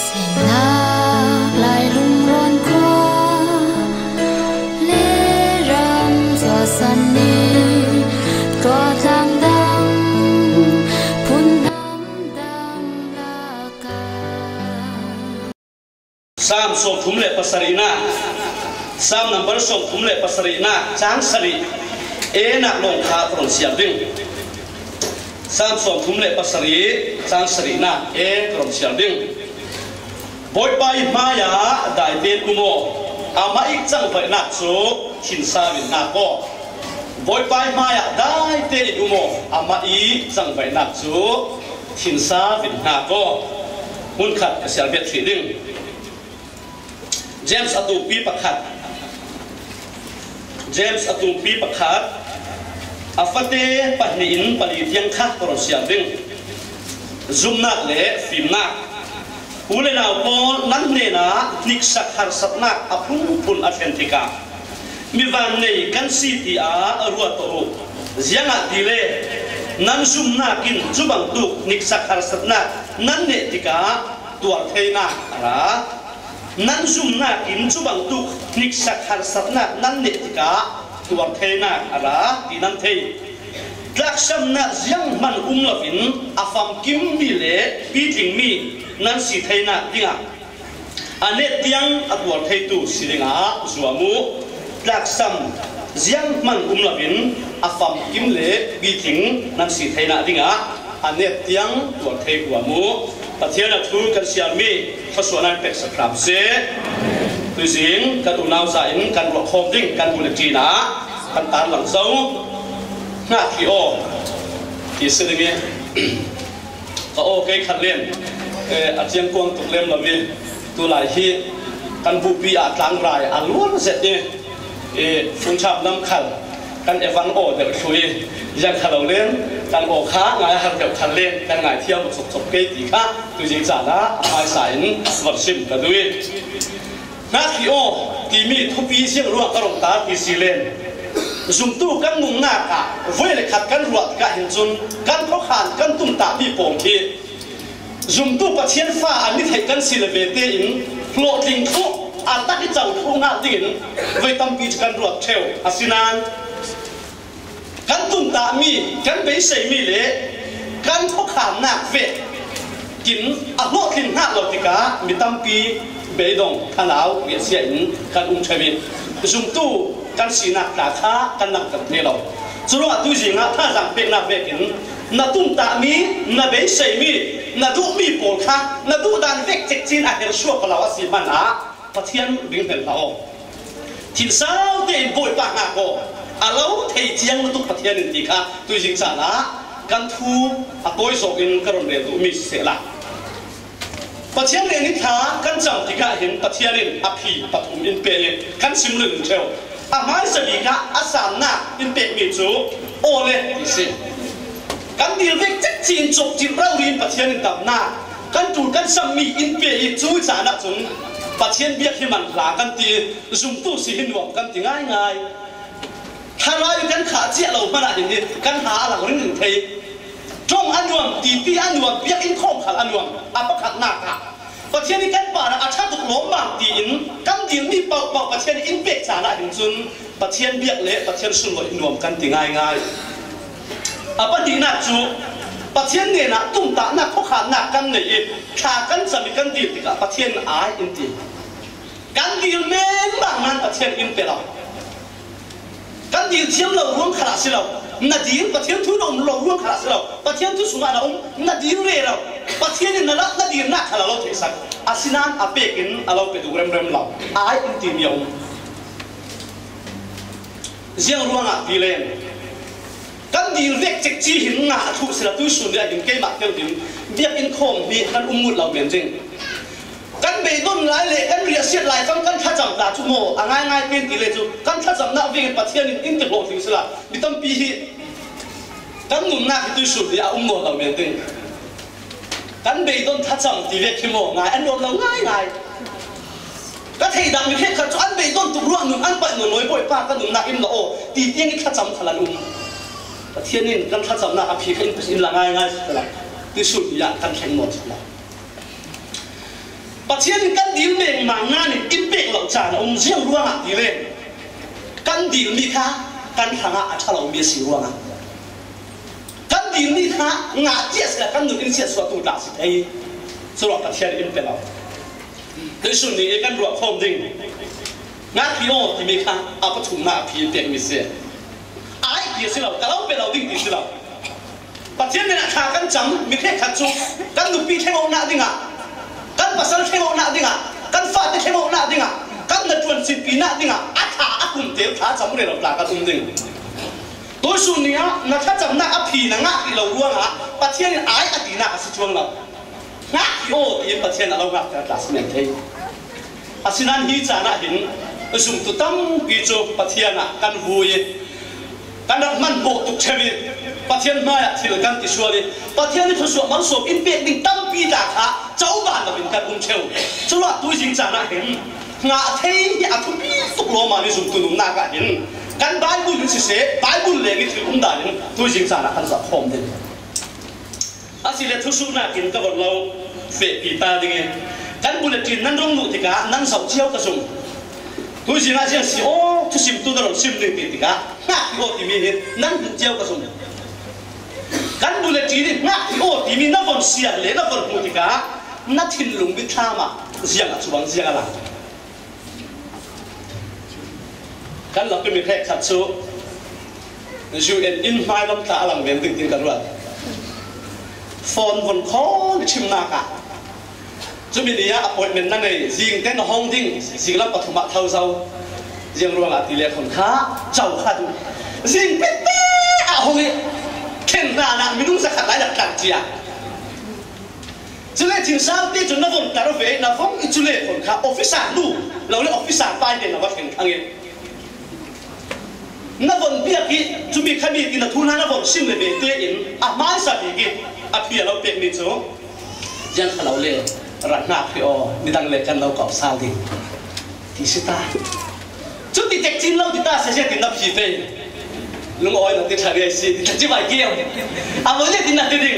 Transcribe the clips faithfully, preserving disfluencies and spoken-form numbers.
สามส่งถุมเล็บปัสรีนาสามนับส่งถุมเล็บปัสรีนาจางสรีเอนักลงขาตรงเสียบดิ้งสามส่งถุมเล็บปัสรีจางสรีนาเอตรงเสียบดิ้งบอยไปมายาได้เป็นอุโมอามาอีกจังไปนักสูขินซาวินนักก็บอยไปมายาได้เป็นอุโมอามาอีกจังไปนักสูขินซาวินนักก็หุ่นขัดเสียบเบียดสีดิ้งเจมส์อตูปีประคัดเจมส์อตูปีประคัดอาฟัตเต้ปนินปลีเทียงข้าตรอเสียดิ้งซุ่มนักเล่ฟิมนักผู้เล่นเอาบอลนั้นเนน่ะนิกสักฮาร์สัตนักอพุ่งปุ่นอัตแลนติกามีวันนี้กันซีทีอารัวโตเสียงอัดดีเล่นั้นซุ่มนักกินจุบังตุกนิกสักฮาร์สัตนักนั้นเนติกาตัวเทน่าระนั้นซุ่มนักกินจุบังตุกนิกสักฮาร์สัตนักนั้นเนติกาตัวเทน่าระที่นั่นเทลักษณะยังมันอุ้มละวินอาฟัมกิมมีเล่ปีถิงมีนั่นสิเทน่าดิ้งอ่ะอันนี้ยังอัตวัดเทตุสิดิ้งอ่ะจัวมูลักษณะยังมันอุ้มละวินอาฟัมกิมเล่ปีถิงนั่นสิเทน่าดิ้งอ่ะอันนี้ยังตัวเทกัวมูแต่เทียนทูกันเสียมีข้าส่วนนั้นเป็นสครับเสตัวสิงกันอุณาวใจกันหลอกคมดิ้งกันบุญจีน่ะกันตาหลังเสาหน้าขี้โอที่สิ่งนี้ก็โอเคขัดเล่นเอออาเจียงกวงตุกเล่มละมีตัวหลายที่กันบุปีอาจางรายอันล้วนเสร็จนี่เออฟุ้งชับน้ำขัดกันเอฟังโอเดี๋ยวคุยยังขัดเราเล่นกันโอค้าไงหันเดี๋ยวขัดเล่นกันไงเที่ยวสกสกเกตีข้าตัวจริงจังนะหายสายนี้วัดซิมกันด้วยหน้าขี้โอที่มีทุบปีเสียงรัวกระหล่ำตาที่สีเล่นซุ่มตู้กันมุงหน้ากะเวลขัดกันรวดกะเห็นจุนกันเขาขานกันตุ้มตาพี่โป่งทีซุ่มตู้ประเทียนฟ้าอันนี้ให้กันสิเลเวเตอินโผล่ทิ้งทุกอันตักที่เจ้าทุ่งหน้าดินไว้ตั้มปีกันรวดเชลอาศินานกันตุ้มตามีกันไปใส่มีเละกันเขาขานหน้าเวกินอัลโลทิ้งหน้าเราติกามีตั้มปีเบดงขนาวเวียเสียอินกันอุ้มเชวินซุ่มตู้กันสีนักตาข้ากันนักกับเทเราสุดว่าตัวจริงนะถ้าสั่งเป็นนักเวกินนัตุ้มตามีนับเบสมีนัดูมีโปลข้านัดูดันเวกเจ็กจีนอาเฮลชัวพลาวสิมันอาปะเทียนบิงเห็นเราทินสาวเดินบ่อยปากหน้าก็อาเราเทียจียงนัตุปะเทียนนิติข้าตัวจริงสานะกันทูอาตัวสกินกระเรียนตัวมีเสละปะเทียนเรียนนิทากันจำที่ข้าเห็นปะเทียนเรียนอภิปฐุมอินเปย์กันซิมลึงเชลอามาสบีกะอาสามนาอินเปกมิจูโอเลดิสิกันดีเวกจักจีนจบจีนเราเรียนปะเทียนดับหน้ากันจูกันสามีอินเปกจูจานะจุนปะเทียนเบียกให้มันหลากันตีซุ่มตู้สิหินหวงกันตีง่ายง่ายถ้าเราอยู่กันขาเจี๊ยเรามันอะไรนี่กันหาหลังเรื่องหนึ่งทีจงอันยวมตีตีอันยวมเบียกอินคอมขัดอันยวมอาปะขัดหน้าค่ะประเทศนี้กันป่านะอาชาตุกล้มบางตีอินกันดีมีเป่าเป่าประเทศนี้อินเบกสาระหินจุนประเทศเบียกเละประเทศสุนทรอินรวมกันตีง่ายง่ายอาปดีนักจูประเทศนี้นะตุ้มตาหนักเขาขาหนักกันเนี่ยขากันจะมีกันดีติกับประเทศอายอินตีกันดีเม่นบางนั้นประเทศอินเปล่ากันดีเทียมเราร่วมขนาดสิเรานาดีประเทศทุนองเราร่วมขนาดสิเราประเทศทุสุมาเรานาดีเร่เราประเทศนี้นั่นละนาดีนักขนาดเราเทสักอาศินานอาเปกินเราไปดูเริ่มเริ่มเราอายอินทีเมียวเสียงร่วงอ่ะดีเลยกันดีเล็กจิกจีหินงาทุกสิ่งทุกส่วนเนี่ยหินเกยมาเที่ยวหินเบียกอินโคมมีกันอุ้มมุดเราเหมือนจริงกันเบย์ต้นหลายเละกันเรียเสียหลายกันกันถ้าจำตาจุโมอ่ะง่ายง่ายเป็นตีเลยจุกันถ้าจำหน้าวิ่งประเทศนี้อินเตอร์โลกถึงสิละมีตั้งปีกันหนุ่มหน้าที่ตุสุดเนี่ยอุ้มมุดเราเหมือนจริงกันเบย์ต้นถ้าจำตีเล็กขี้โมง่ายอันรวมเราง่ายง่ายก็ที่ดังมีแค่ขัดอันเบย์ต้นตุกร่วงหนุ่มอันไปหนุ่มน้อยบ่อยป้ากันหนุ่มหน้าอิมละโอตีเตี้ยนี่ถ้าจำทะลุประเทศนี้กันถ้าจำหน้าอภิขึ้นอินละง่ายง่ายสิละตุสุดเนี่ยกันแข่งหมดละปัจเจียนกันดีเมงมางานอินเบกเหล่าจานองเสียงร่วงอ่ะดีเลยกันดีมีค่ะกันหางอ่ะถ้าเรามีสิร่วงอ่ะกันดีมีค่ะงาเจี๊ยสกันหนุนอินเสียสวดตูดาสิไอ้สวดปัจเจียนอินเบกเราโดยส่วนนี้กันรัวพร้อมดิ่งงาพี่โอที่มีค่ะอาปฐุมนาพี่เปียกมีเสียไอ้เดียสิเราแต่เราเป็นเราดิ่งดีสิเราปัจเจียนเนี่ยขากันจำมีแค่ขัดจุกันหนุปีแค่โมนาดิ่งอ่ะกันภาษาแค่โมนาดิ่งอ่ะกันฟาดแค่โมนาดิ่งอ่ะกันนัดวันสิบปีนาดิ่งอ่ะอาขาอาคุมเตียวขาจำไม่ได้เราปลากันตุ้มดิ่งตัวส่วนนี้นะถ้าจำหน้าอภินะงาที่เราร่วงอ่ะปัจเจียนไอ้อดีนาสิช่วงเรางาพี่โอที่ปัจเจียนเรางักแต่กลาสเมนเทอาศินันฮีจานะหินสุ่มตุตั้มปีโจปัจเจียนกันวุยกันรักมันโบตุกเชวิปัจเจียนมาที่เรากันติชัวร์ปัจเจียนนี่ทศวรรษมันสอบอินเปียดิ่งตั้มปีดาขาเจ้าบ้านเราเป็นกันอุ้มเชวจุลตัวจริงจานะหินงาเทียอาทุบีสุกโลมานี่สุ่มตุนุ่มนากันหินกันไบเบิลสิเสไบเบิลเลยนี่ถืออุ้มได้หินตัวจริงจานะกันสับพร้อมเด่นอาศิเลทุสุนักหินกับเราเฟปีตาดิ่งกันบุลเลตินนั่นร้องนุติกานั่นสาวเชี่ยวกระสุนตัวจริงอาเจียนสิโอทุสิมตัวเราสิมหนึ่งติกาหน้าที่โอที่มีเห็นนั่นเชี่ยวกระสุนกันบุลเลตินหน้าที่โอที่มีนับวันเสียเลยนับวันมุติกานัดทิ้งลุงบิทามาเสียงชวนเสียงอะไรกันเราเป็นมีแค่ขัดสู้จูเอ็นอินไฟลำตาหลังเวียนตึงตึงกันว่าฟอนบนคอชิมนากะจุดนี้อ่ะอพอยเมนต์นั่นเองจิงเต้นห้องดิ้งจิงรับปฐมเท่าเจ้าจิงรวงอาทิเลียคนข้าเจ้าข้าดูจิงเป๊ะเป๊ะอ่ะห้องนี้เข็นหน้าหน้าไม่รู้สักขนาดไหนกันเจียจุดเล่จิงสาวที่จุดนับวันแต่เราเวนับวันอีจุดเล่คนข้าออฟฟิศสั่งดูเราเรียกออฟฟิศสั่งไปเด่นนับวันเข็นข้างเองนับวันเบียร์กี้จุดมีขมิ้นกินนับทุนนับวันซิมเลยเบียร์เตี้ยอินอ่ะไม่สับอีกกี้อ่ะเพียเราเปียกนิดโซ่ยังขลุ่ยเลยรักนักพี่อ๋อนี่ดังเล็กกันเราเกาะซาดิที่สิตาจุดที่เด็กจีนเราที่ตาเสียตินนับพี่เฟยลุงอ๋อยนับที่ทารีสิที่จีบไอ้เกี่ยวอ่ะวันนี้ตินนับที่ดิ่ง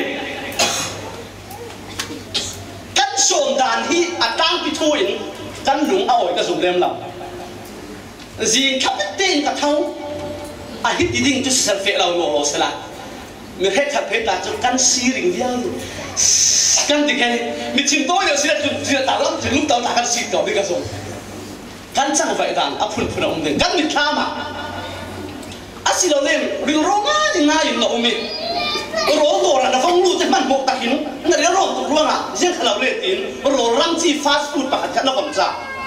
กันโซมดานที่อ่ะตั้งพิทูอินกันลุงอ๋อยก็สุ่มเล่มเราจีนขับเต้นกับเท้าอ่ะฮิตดิ่งจุดเซลฟี่เราโง่สละมีเหตุขัดเหตุด่าจนกันซีริงเดียวกันติดแค่มีชิมโต้เดียวสิละจุดจุดตาล้ำถึงลูกตาตากันสีต่อที่กระทรวงกันจังไฟด่างอับพุ่นพุ่นอมเด่นกันมีข้ามาอาศิลเล่มริลโรงงานยังไงอยู่เราอมิโรโตระนะฟังรู้จะมันบกตะหินนั่นเรื่องร้องตุกร่วงอ่ะยังขลังเล่ตินโรรังที่ฟาสต์ฟู้ดปะกันนักบัญชา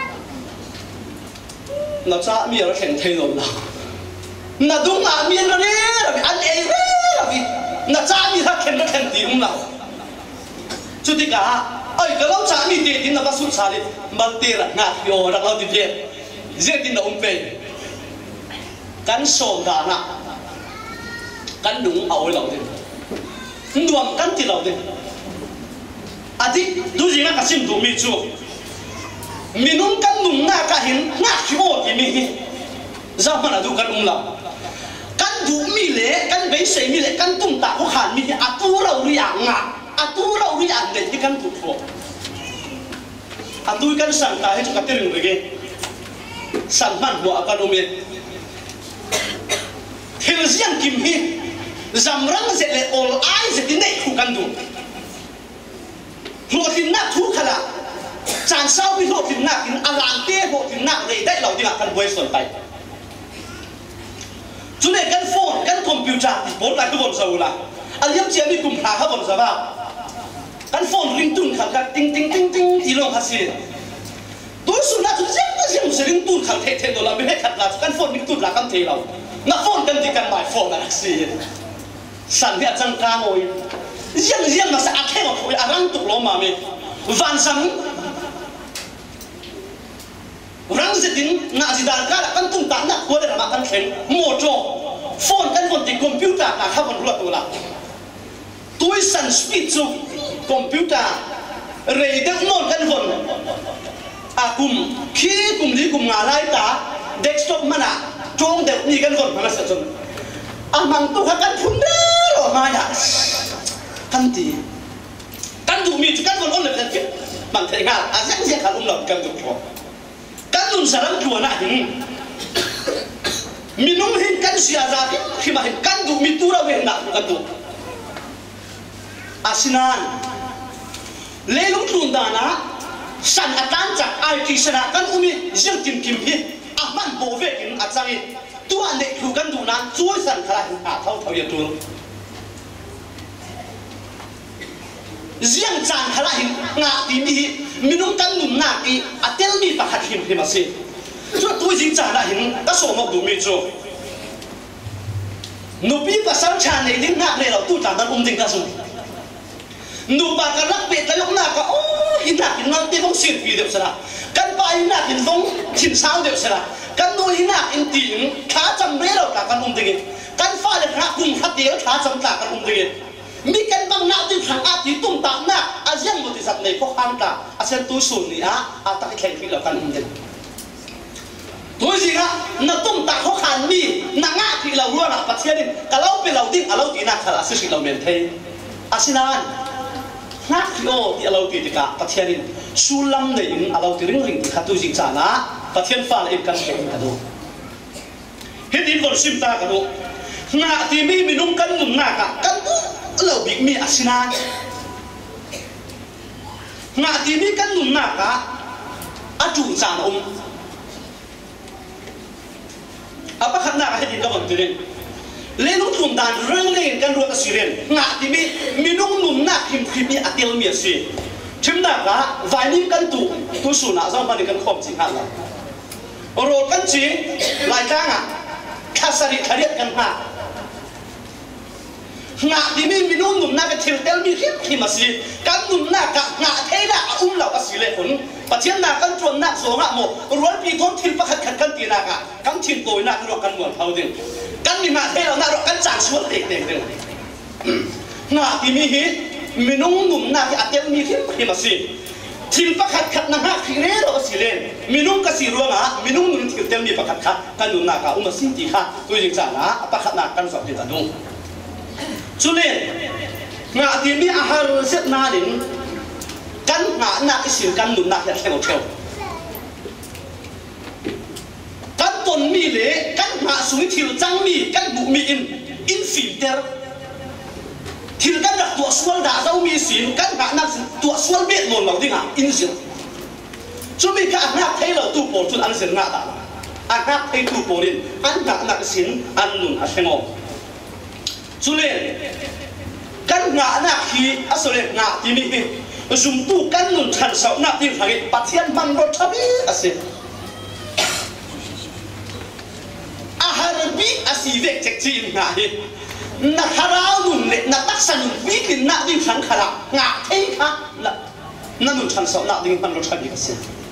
นักจ้ามีอะไรเห็นเทนอนเรานักดุงอ่ะมีอะไรเนี่ยอันเอเร่นักจ้ามีทักเข็นนักเข็นตีอุ้มเราจุดที่กาไอ้ก็เราจะมีเด็กที่นับสุดสาลิมันเตระนักโยรักเราดิเดียเจตินเราอุ้มไปกันโซมดานะกันดุงเอาไว้เราดิดวงกันที่เราดิอาทิดูสินะกสิมดูมีจูมีนุ่งกันดุงหน้ากะหินนักโยที่มีจะมันดูกันอุ้มเรากันดูมีเละกันไปเสียมีเละกันตุ้มตาเขาขาดมีอัตุเราเรียงอ่ะอัตุเราเรียงเด็กที่กันถูกพวกอัตุกันสั่งตาให้จุกเตลิงเลยสั่งมันหัวกันอุเมนเทลเซียนกิมฮีจำรังเสร็จเลยโอลไอเสร็จที่ไหนคู่กันดูหัวทิ้งหน้าทุกขณะจานเศร้าพี่หัวทิ้งหน้าทิ้งอลางเตี้ยหัวทิ้งหน้าเลยได้เราดีกว่ากันบวยส่วนไปจุดนี้กันโฟนกันคอมพิวเตอร์บนอะไรก็บนเสาละอันยังเจียมีกลุ่มหาเขาบนสภาพกันโฟนริงตุนขังกันติ้งติ้งติ้งติ้งอีลงฮัสซีตัวสุนัขจุดเจ็บก็ยังมุสลิมตุนขังเทเทนโดละไม่ให้ขัดละกันโฟนริงตุนละกันเทเรานักโฟนกันที่กันหมายโฟนอะไรสิสันที่อาจารย์กลางโอยยังยังมาสักแค่ว่าคุยอารังตุกล้อมาเมวันสังรังสิตินนาจิดาร์การกันตุ้งตาหนักหัวเลยนะมากันเข็งโมโจโฟนกันบนที่คอมพิวเตอร์นะข้าบนรัวตัวละตัวสันสปีดจูคอมพิวเตอร์เรย์เด็กนอนกันบนอากุมขี้กุมนี้กุมงาไล่ตาเด็กสต็อปมันอะจงเด็กนี่กันบนมาสักจนอามังตัวกันพุ่นเด้อมาอย่าทันทีกันดูมีจุกันบนอ้นเลยกัน bằng thế ngà à rất rất khá um lòng cần được rồi căn nun sa lam chùa na hình minung hin căn sia ra khi mà hình căn đủ mi tu ra về nặng căn đủ asinan lê lũng tuần đà na san atan chặt ai khi sana căn umi riêng kim kim hi à man bổ về kim à chăng tu anh để thu căn đủ na chui san khá hình à thâu thâu yên tu riêng chàng khá hình ngã tìm hi minung căn đủ na ki à tel mi phát him him asi cho tôi riêng chàng là hình đã số một đủ mi cho nụ bi và sáng tràn này đến ngã này là tu chàng đang ôm đình ca sung nụ bà cả lắc bệt lại lúc nào cả ô hình nạc hình nạc đi vong xuyên vì được sao căn bà hình nạc hình vong thìn sao được sao căn đôi hình nạc hình tiếng khá chăm mấy đâu cả căn ôm đình căn pha được khá cùng khá tiếng khá chăm cả căn ôm đình mi căn băng nạc đi thằng á tí tung tạc nạc à riêng một tí giật này có khăn cả à xem tôi sồn này á à ta cái khen khi là căn ôm đình tôi gì á nó tung tạc khó khăn mi nó ngã thì là luôn là bắt thiên đi cả lâu bị lâu tin à lâu tí nạc khá là sự sự lâu miền tây à xin anh ngã thì ô thì à lâu tí thì cả bắt thiên đi sulam này in à lâu tí ring ring thì khá tôi gì chả ná bắt thiên pha là em căn khen cả đồ hết in còn sim ta cả đồ ngã thì mi mình nung căn nung ngã cả căn lâu bị mi à xin anh ngã thì mi căn nung ngã cả à chủ chả ông apa khana ka hedin ka bang tirin lenung thum dan rang len kan ro ka siren nga ti mi minung num na khim khimi atel mi si chimna ka vai nim kan tu tu su na za mani kan khom chi ha la ro kan chi lai ka nga khasari khariat kan ha nga ti mi minung num na ka thil tel mi khim khim asi kan num na ka nga the na um la ka si le hun pathian na kan chuan na so nga mo rual pi thon thil pakhat khat kan ti na ka kan thin toi na ro kan muan phau ding kan mi ma the lo na ro kan chang sual te te ding nga ti mi hi minung num na ki atel mi khim khim asi thil pakhat khat na ha khi re ro si len minung ka si ro nga minung nun thil tel mi pakhat khat kan nun na ka um si ti kha tu jing cha na pakhat na kan so ti ta dung chu len nga ti mi a har set na din căn ngã nạc cái xỉu căn nụn nạc hiện theo theo căn tuần mi lệ căn ngã xuống thiểu trăng mi căn bụ mi in in phim ter thiểu căn đặc tuột xuân đã dâu mi xỉu căn ngã nạc tuột xuân biết một màu đi ngã in xỉu cho mi cả ngã thấy là tu bổ chuột ăn xỉu ngã ta ăn ngã thấy tu bổ lên ăn ngã nạc cái xỉu ăn nụn ăn theo cho nên căn ngã nạc khi à số lên ngã thì mi dùng tu căn nụn chăn sậu nạp tiền phải bắt thiên bằng đôi chabi asi à harabi asi vek chek chin ngã hi na harau nụn lệ na tác san nụn vi kin nạp tiền thằng khara ngã thấy khá là na nụn chăn sậu nạp tiền bằng đôi chabi asi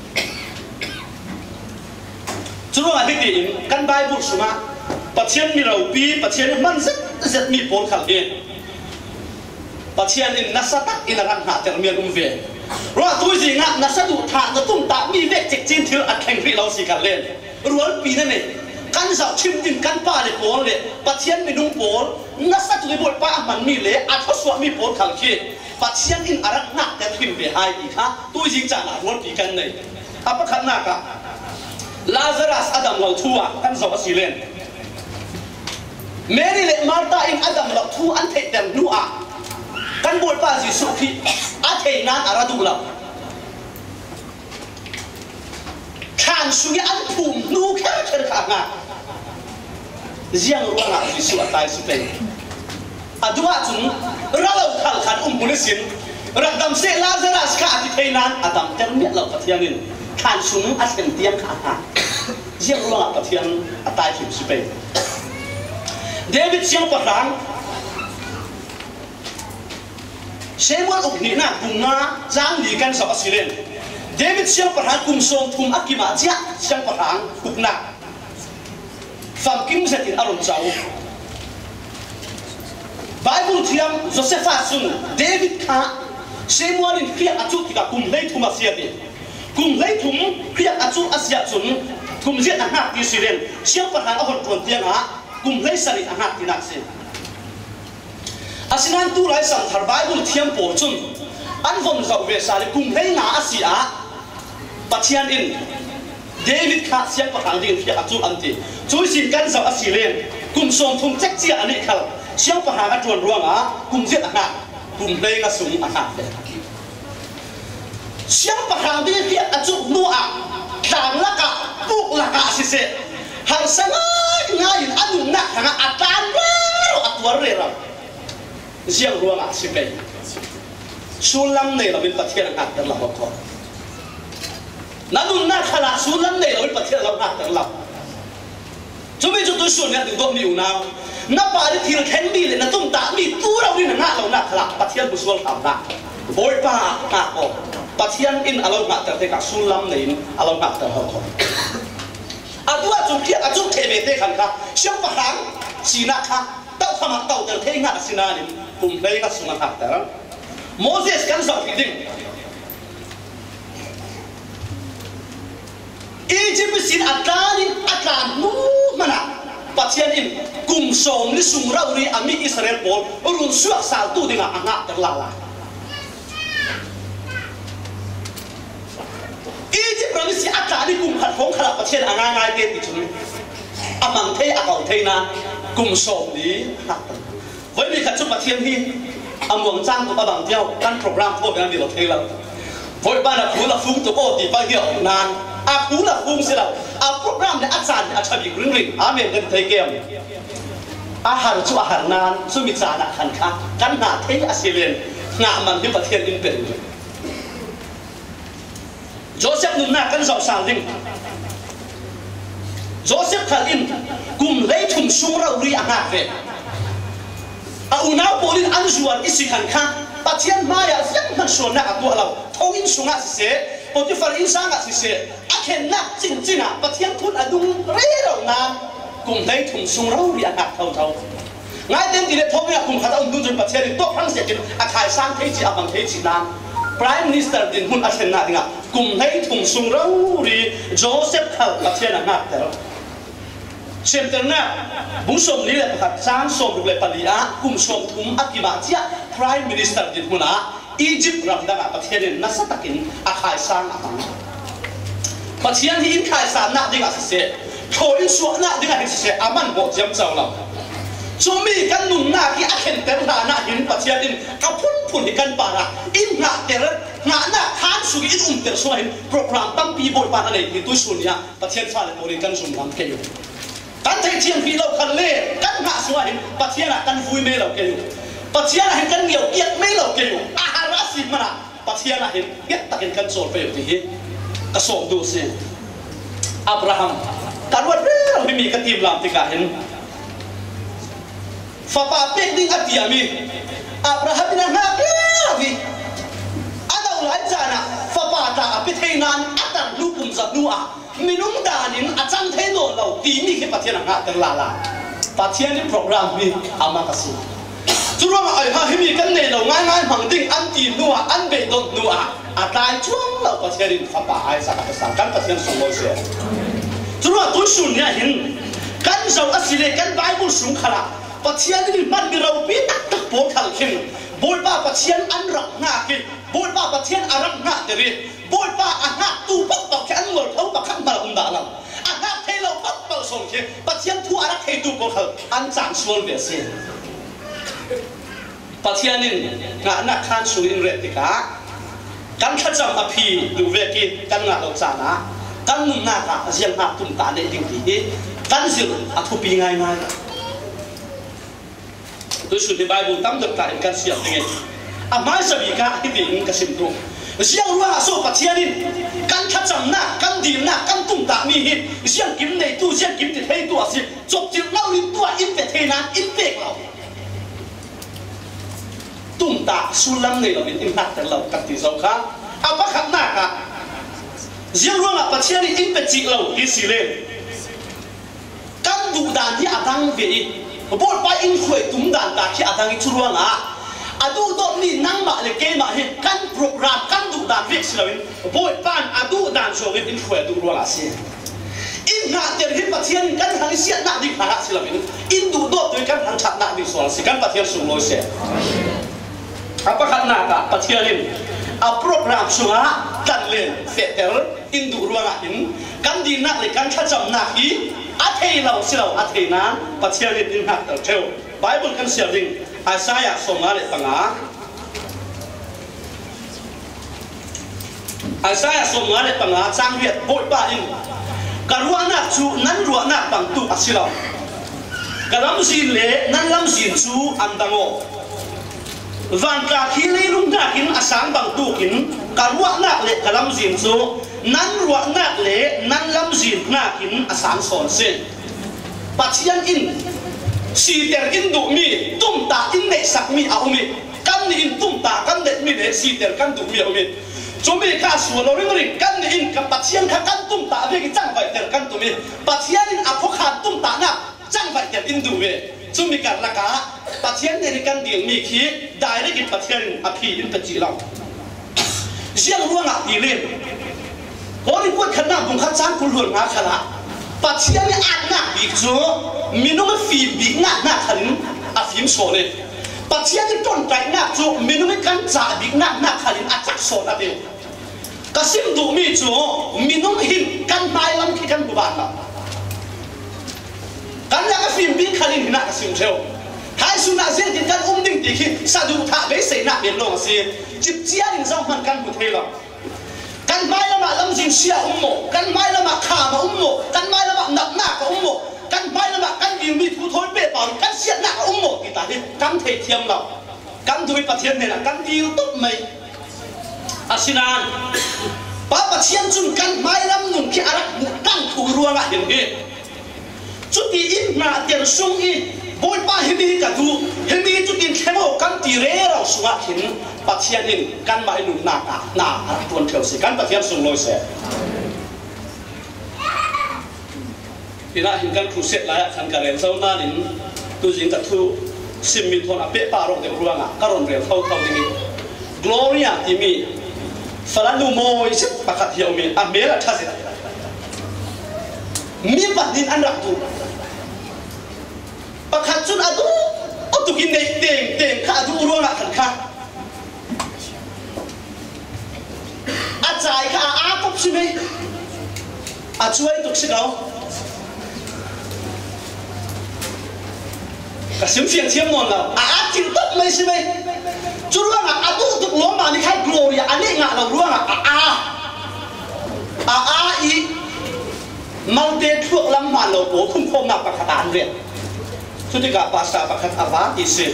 chúng tôi nói cái gì căn bài bút số mà bắt thiên mi rau pi bắt thiên man rất rất mi bol khal đi pathian in nasa tak in ran ha ter mian um ve ro tu ji nga nasa du tha na tum ta mi ve chek chin thil at kheng ri lo si kan len rual pi na ne kan zau chim din kan pa le pol le pathian mi nung pol nasa tu bol pa man mi le at ho so mi pol khal khi pathian in arak na ter thim ve hai ti kha tu ji cha na rual pi kan nei apa khat na ka lazarus adam lo thua kan zau si len mary le martha in adam lo thu an the tem nu a kan bol pa si su khi a thei nan ara du la khan su ya an phum nu kha kher kha nga riang ro nga si su atai su pe adua chung ra lo khal khan um bul sin radam se lazarus kha ti thei nan adam ter mi lo pathianin khan sung a sem tiam kha ha riang ro nga pathian atai khim su pe david siang parang Samuel ukni na kunga jang li kan sa asilen David siang parang kum som thum akima chia siang parang ukna fam kim zetin aron chau Bible thiam Josepha sun David kha Samuel in khia achu tika kum lei thum asiati kum lei thum khia achu asia chun kum zet a hak ti silen siang parang a hon ton tianga kum lei sari a hak ti nak se asinan tu lai sam thar Bible thiam por chun an vom zau ve sa le kum hei nga asia pathian in David kha siang pathang ding fi atu anti chui sin kan zau asilen kum som thum chek chi ani khal siang pathang a tuan ruanga kum jet ana kum hei nga sung ana siang pathang ding fi atu nu a tang la ka puk la ka si se har sangai ngai anu na hanga atan ro atwar re ra siang ruanga si pe sulam nei la bin pathian ang atar la ko nanun na khala sulam nei la bin pathian la atar la chumi chu tu sun ya du do mi una na pa ri thil khen mi le na tum ta mi tu ra ni na lo na khala pathian bu sol kham na boy pa ka ko pathian in alo na tar te ka sulam nei alo na tar ho ko adua chu kia a chu the me te khan ka siang pa hang sina kha tau khama tau tar the nga sina ni kum lei ka sunga ha tar Moses kan zau ding Egypt sin atlanin atlan mu mana pathian in kum som ni sung rau ri ami Israel pol run suak sal tu dinga anga terlala Egypt ram si atlani kum khat phong khala pathian anga ngai te ti chumi amang the akau the na kum som ni với đi khát chúc pathian hi among trang tu abang tiao kan program pho gan di lo thela voi ba na khu la phung tu ko ti pa hiao nan a khu la phung se la a program de achan a chabi ring ring amen kan thei kem a har chu a har nan chu mi cha na khan kha kan na thei asilen nga man hi pathian in pen Joseph nun na kan zau sang ding Joseph khal in kum lei thum sung rau ri anga ve a unau polin anzuan isi khan kha pathian maya siang man so na atu alo thongin sunga se potifar in sanga se a khen na chin china pathian thun adung re ro na kum dai thum sung ro ri anga thau thau ngai ten ti le thomia kum khata un dun pathian to phang se kin a khai sang thei chi abang thei chi na prime minister din hun a khen na dinga kum dai thum sung ro ri Joseph khal pathian anga ter xem tên na bung som ni le pakhat sang som ruk le palia kum som thum akima chia prime minister din huna Egypt ram da pathian na satakin a khai sang amang pathian hi in khai sang na dinga se thoin su na dinga se aman bo jam chaw la chumi kan nun na ki a khen ter na na hin pathian in ka phun phun kan para in na ter na na khan su in um ter so hin program tam pi boy pa na le tu sunia pathian fa le polin kan sum ram ke kan thei chiang phi lo kan le kan nga suai pathian kan vui me lo ke pathian hen kan ngiau kiat me lo ke a harasi mana pathian hen get takin kan sol pe ti hi ka som du se Abraham tarwat re mi ka tim lam ti ka hen fa pa pe ding atiami Abraham na na vi adau lai chana fa pa ta pe theinan atar lu kum za nu a minung danin achang thei no lo ti mi ke pathian nga ter la la pathian ni program mi ama kasi churama ai ha hi mi kan nei lo ngai ngai mang ding an ti nuwa an be dot nuwa atai chuang lo pathian in fa pa ai sa ka sa kan pathian song lo se churama tu sun ya hin kan zau asile kan bible sung khala pathian ni man bi ro pi tak tak po khal khin bol ba pathian an rak nga ki bol ba pathian arak nga teri bol ba aha tu pak pak kan ngol thau pak kan mal um da lam aha thei lo pak pak song ke pathian thu arak thei tu ko khal an chang sual be se pathian in nga na khan su in re ti ka kan kha cham a phi du ve ki kan nga lo cha na kan nun na ka jiang ha tum ta le ding ti kan zil a thu pi ngai ngai tu su di bible tam dok ta in kan siap ding a mai sabi ka hi ding ka sim tu siang ruang so pathianin kan kha cham na kan dim na kan tum ta mi hi siang kim nei tu siang kim ti thei tu asi chok chil lau rin tu in pe thei na in pe lau tum ta sulam nei lo in in hak ter lau kat ti zau kha a pa khat na ka siang ruang a pathianin in pe chi lau hi si le kan du dan di adang ve i bol pa in khoi tum dan ta khi adang i churuang a adu do ni nang ma le ke ma he kan program kan du dan fix lawin boy pan adu dan so in in khwe du ro la se in na ter hi pathian kan hang sia na di khara silawin in du do tu kan hang chat na di so se kan pathian su lo se apa khat na ka pathian in a program sunga tan len fetel indu ruanga in kan di nak le kan thacham nak hi a thei lo silo a thei na pathian din hak tel theu bible kan sia ding Isaiah songa le panga Isaiah songa le panga chang viet boi pa in karua nak chu nan ruwa nak bang tu asilo kalam zin le nan lam zin chu andango van ka khilei lung nakin asang bang tu kin karua nak le kalam zin chu nan ruwa nak le nan lam zin nakin asang son se pathian in si ter in du mi tum ta in ne sak mi a umi kan ni in tum ta kan ne mi le si ter kan du mi a umi chumi ka su lo ring ring kan ni in ka pathian ka kan tum ta ve ki chang vai ter kan tu mi pathian in a kho khan tum ta na chang vai ter in du ve chumi ka la ka pathian ne kan ding mi khi direct in pathian a phi in ta chi lao jiang ruang a ti len ko ni ko khan na bung kha chang kul hul nga khala pathian ni at na bi chu minung fi bi na na khalin a phim so ne pathian ni ton tai na chu minung kan cha bi na na khalin a chak so na de kasim du mi chu minung hin kan mai lam ki kan bu ban la kan ya ka phim bi khalin na kasim theu hai su na zel ki kan um ding ti khi sa du tha be se na ben lo si chip chia ning zong man kan bu the lo kan mai lama lam jin sia ummo kan mai lama kha ma ummo kan mai lama nak na ka ummo kan mai lama kan yu mi thu thoi pe pa kan sia na ka ummo ti ta hi kan thei thiam lo kan thui pathian ne la kan yu tup mai asinan pa pathian chun kan mai lam nun ki arak kan thu ruanga hin ge chuti in na ter sung i boy pa himi ka du himi chutin khemo kan ti re ro sunga hin pathian in kan mai nun na ka na tuan theu si kan pathian sung loi se ina hin kan khu set la kan ka rel sau na nin tu jing ka thu sim mi thon a pe pa ro de ruanga karon rel thau thau ding gloria ti mi falanu moi se pakat hiau mi a mera thase mi patin an rak tu pakat chun adu otukin nei teng teng kha adu ruanga kan kha a chai kha a pop si me a chuai tuk si kau ka sim fiang thiam non la a a til top mai si me chu ruanga adu tuk lo ma ni khai gloria ane nga lo ruanga a a a a i malte thuak lam ma lo bo khum khom na pakatan re chu ti ka pasta pakat ava isi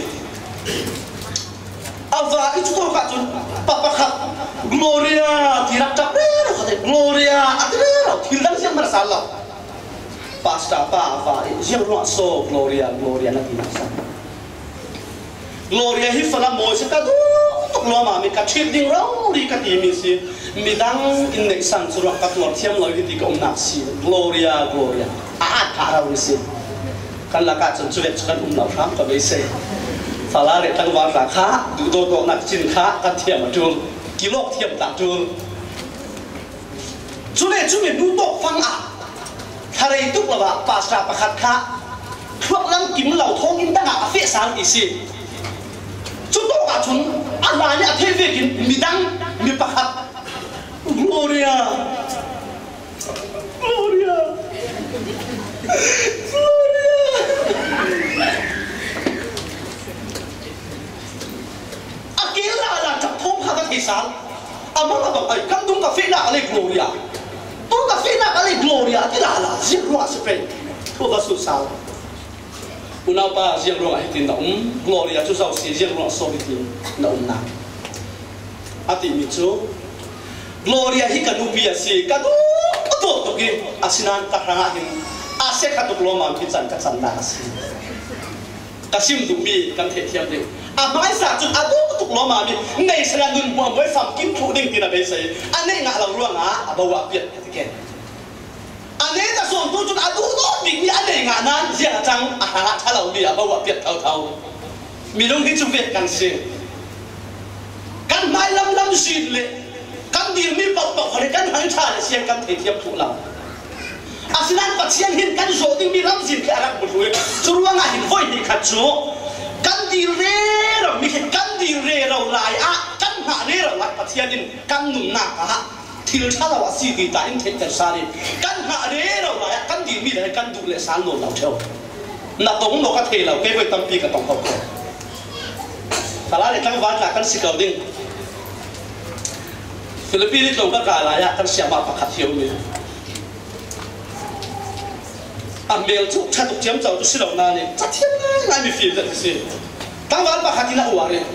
ava itu tu kat chun papakat gloria tirak capero kata gloria atero tilang siang masalah pasta pa ava siang ruang so gloria gloria nanti nasa gloria hi fala mo se ka du tok lo ma mi ka chip ding ro ri ka ti mi si mi dang in nei san surang ka tuar thiam lo hi ti ka om nak si gloria gloria a tha ra wi si kan la ka chun chu vet kan um lo tham ka be se fala le tang wa ra kha du do do nak chin kha ka thiam tu kilok thiam ta tu chu le chu mi du to phang a thare tuk la ba pasra pakhat kha thuak lam kim lo thong in ta nga fe sang ti si chu to ka chun ala ni a the ve kin mi dang mi pakhat gloria gloria gloria akila la chak thong kha ka thi sang amang ka ai kam dung ka fe na ale gloria tung ka fe na ale gloria ti la la zin ro se pe thu ka su sao unau pa ziang ro ai tin na um gloria chu sau si ziang ro so tin na um na ati mi chu gloria hi ka nu pi asi ka du to to ki asinan ta ranga hin ase ka to lo ma ki chan ka chan na asi kasim du mi kan the thiam de a mai sa chu adu to lo ma mi nei sra nun bo boy fam kim thu ding tin a be sai ane nga la ruang a abawa piat ke ane ta son tu chu adu do mi ni ane nga nan zia chang a ha tha lo mi abawa piat thau thau mi long ki chu vet kan se kan mai lam lam sin le kan dir mi pok pok khare kan hang tha le sian kan the thiam thu la asinan pathian hin kan zo ding mi ram sin ki arak bu chu ruanga hin voi ni khat chu กันดีเร่เรามีกันดีเร่เราหลายอะกันหาเร่เราหลายปัจจัยนี้กันหนุนหนักอะที่ถ้าเราว่าสิ่งที่ตายอินเทนต์สารีกันหาเร่เราหลายกันดีมีแต่กันดูแลสารโน่นเราเท่านักตรงนกกระเทเราเก็บไว้ตั้งปีกับตองเขาแต่ละเรื่องทั้งวันหลักกันสิเก่าดิ้งฟิลิปปินส์ลงก็กลายหลายกันเสียมาประคับเที่ยวเลยอเมริกาถ้าตุกเทียมเจ้าตุสิเหล่านั้นเนี่ยจะเทียมง่ายง่ายมีฟิลต์สิตั้งวันประคับที่น่าอวดเลย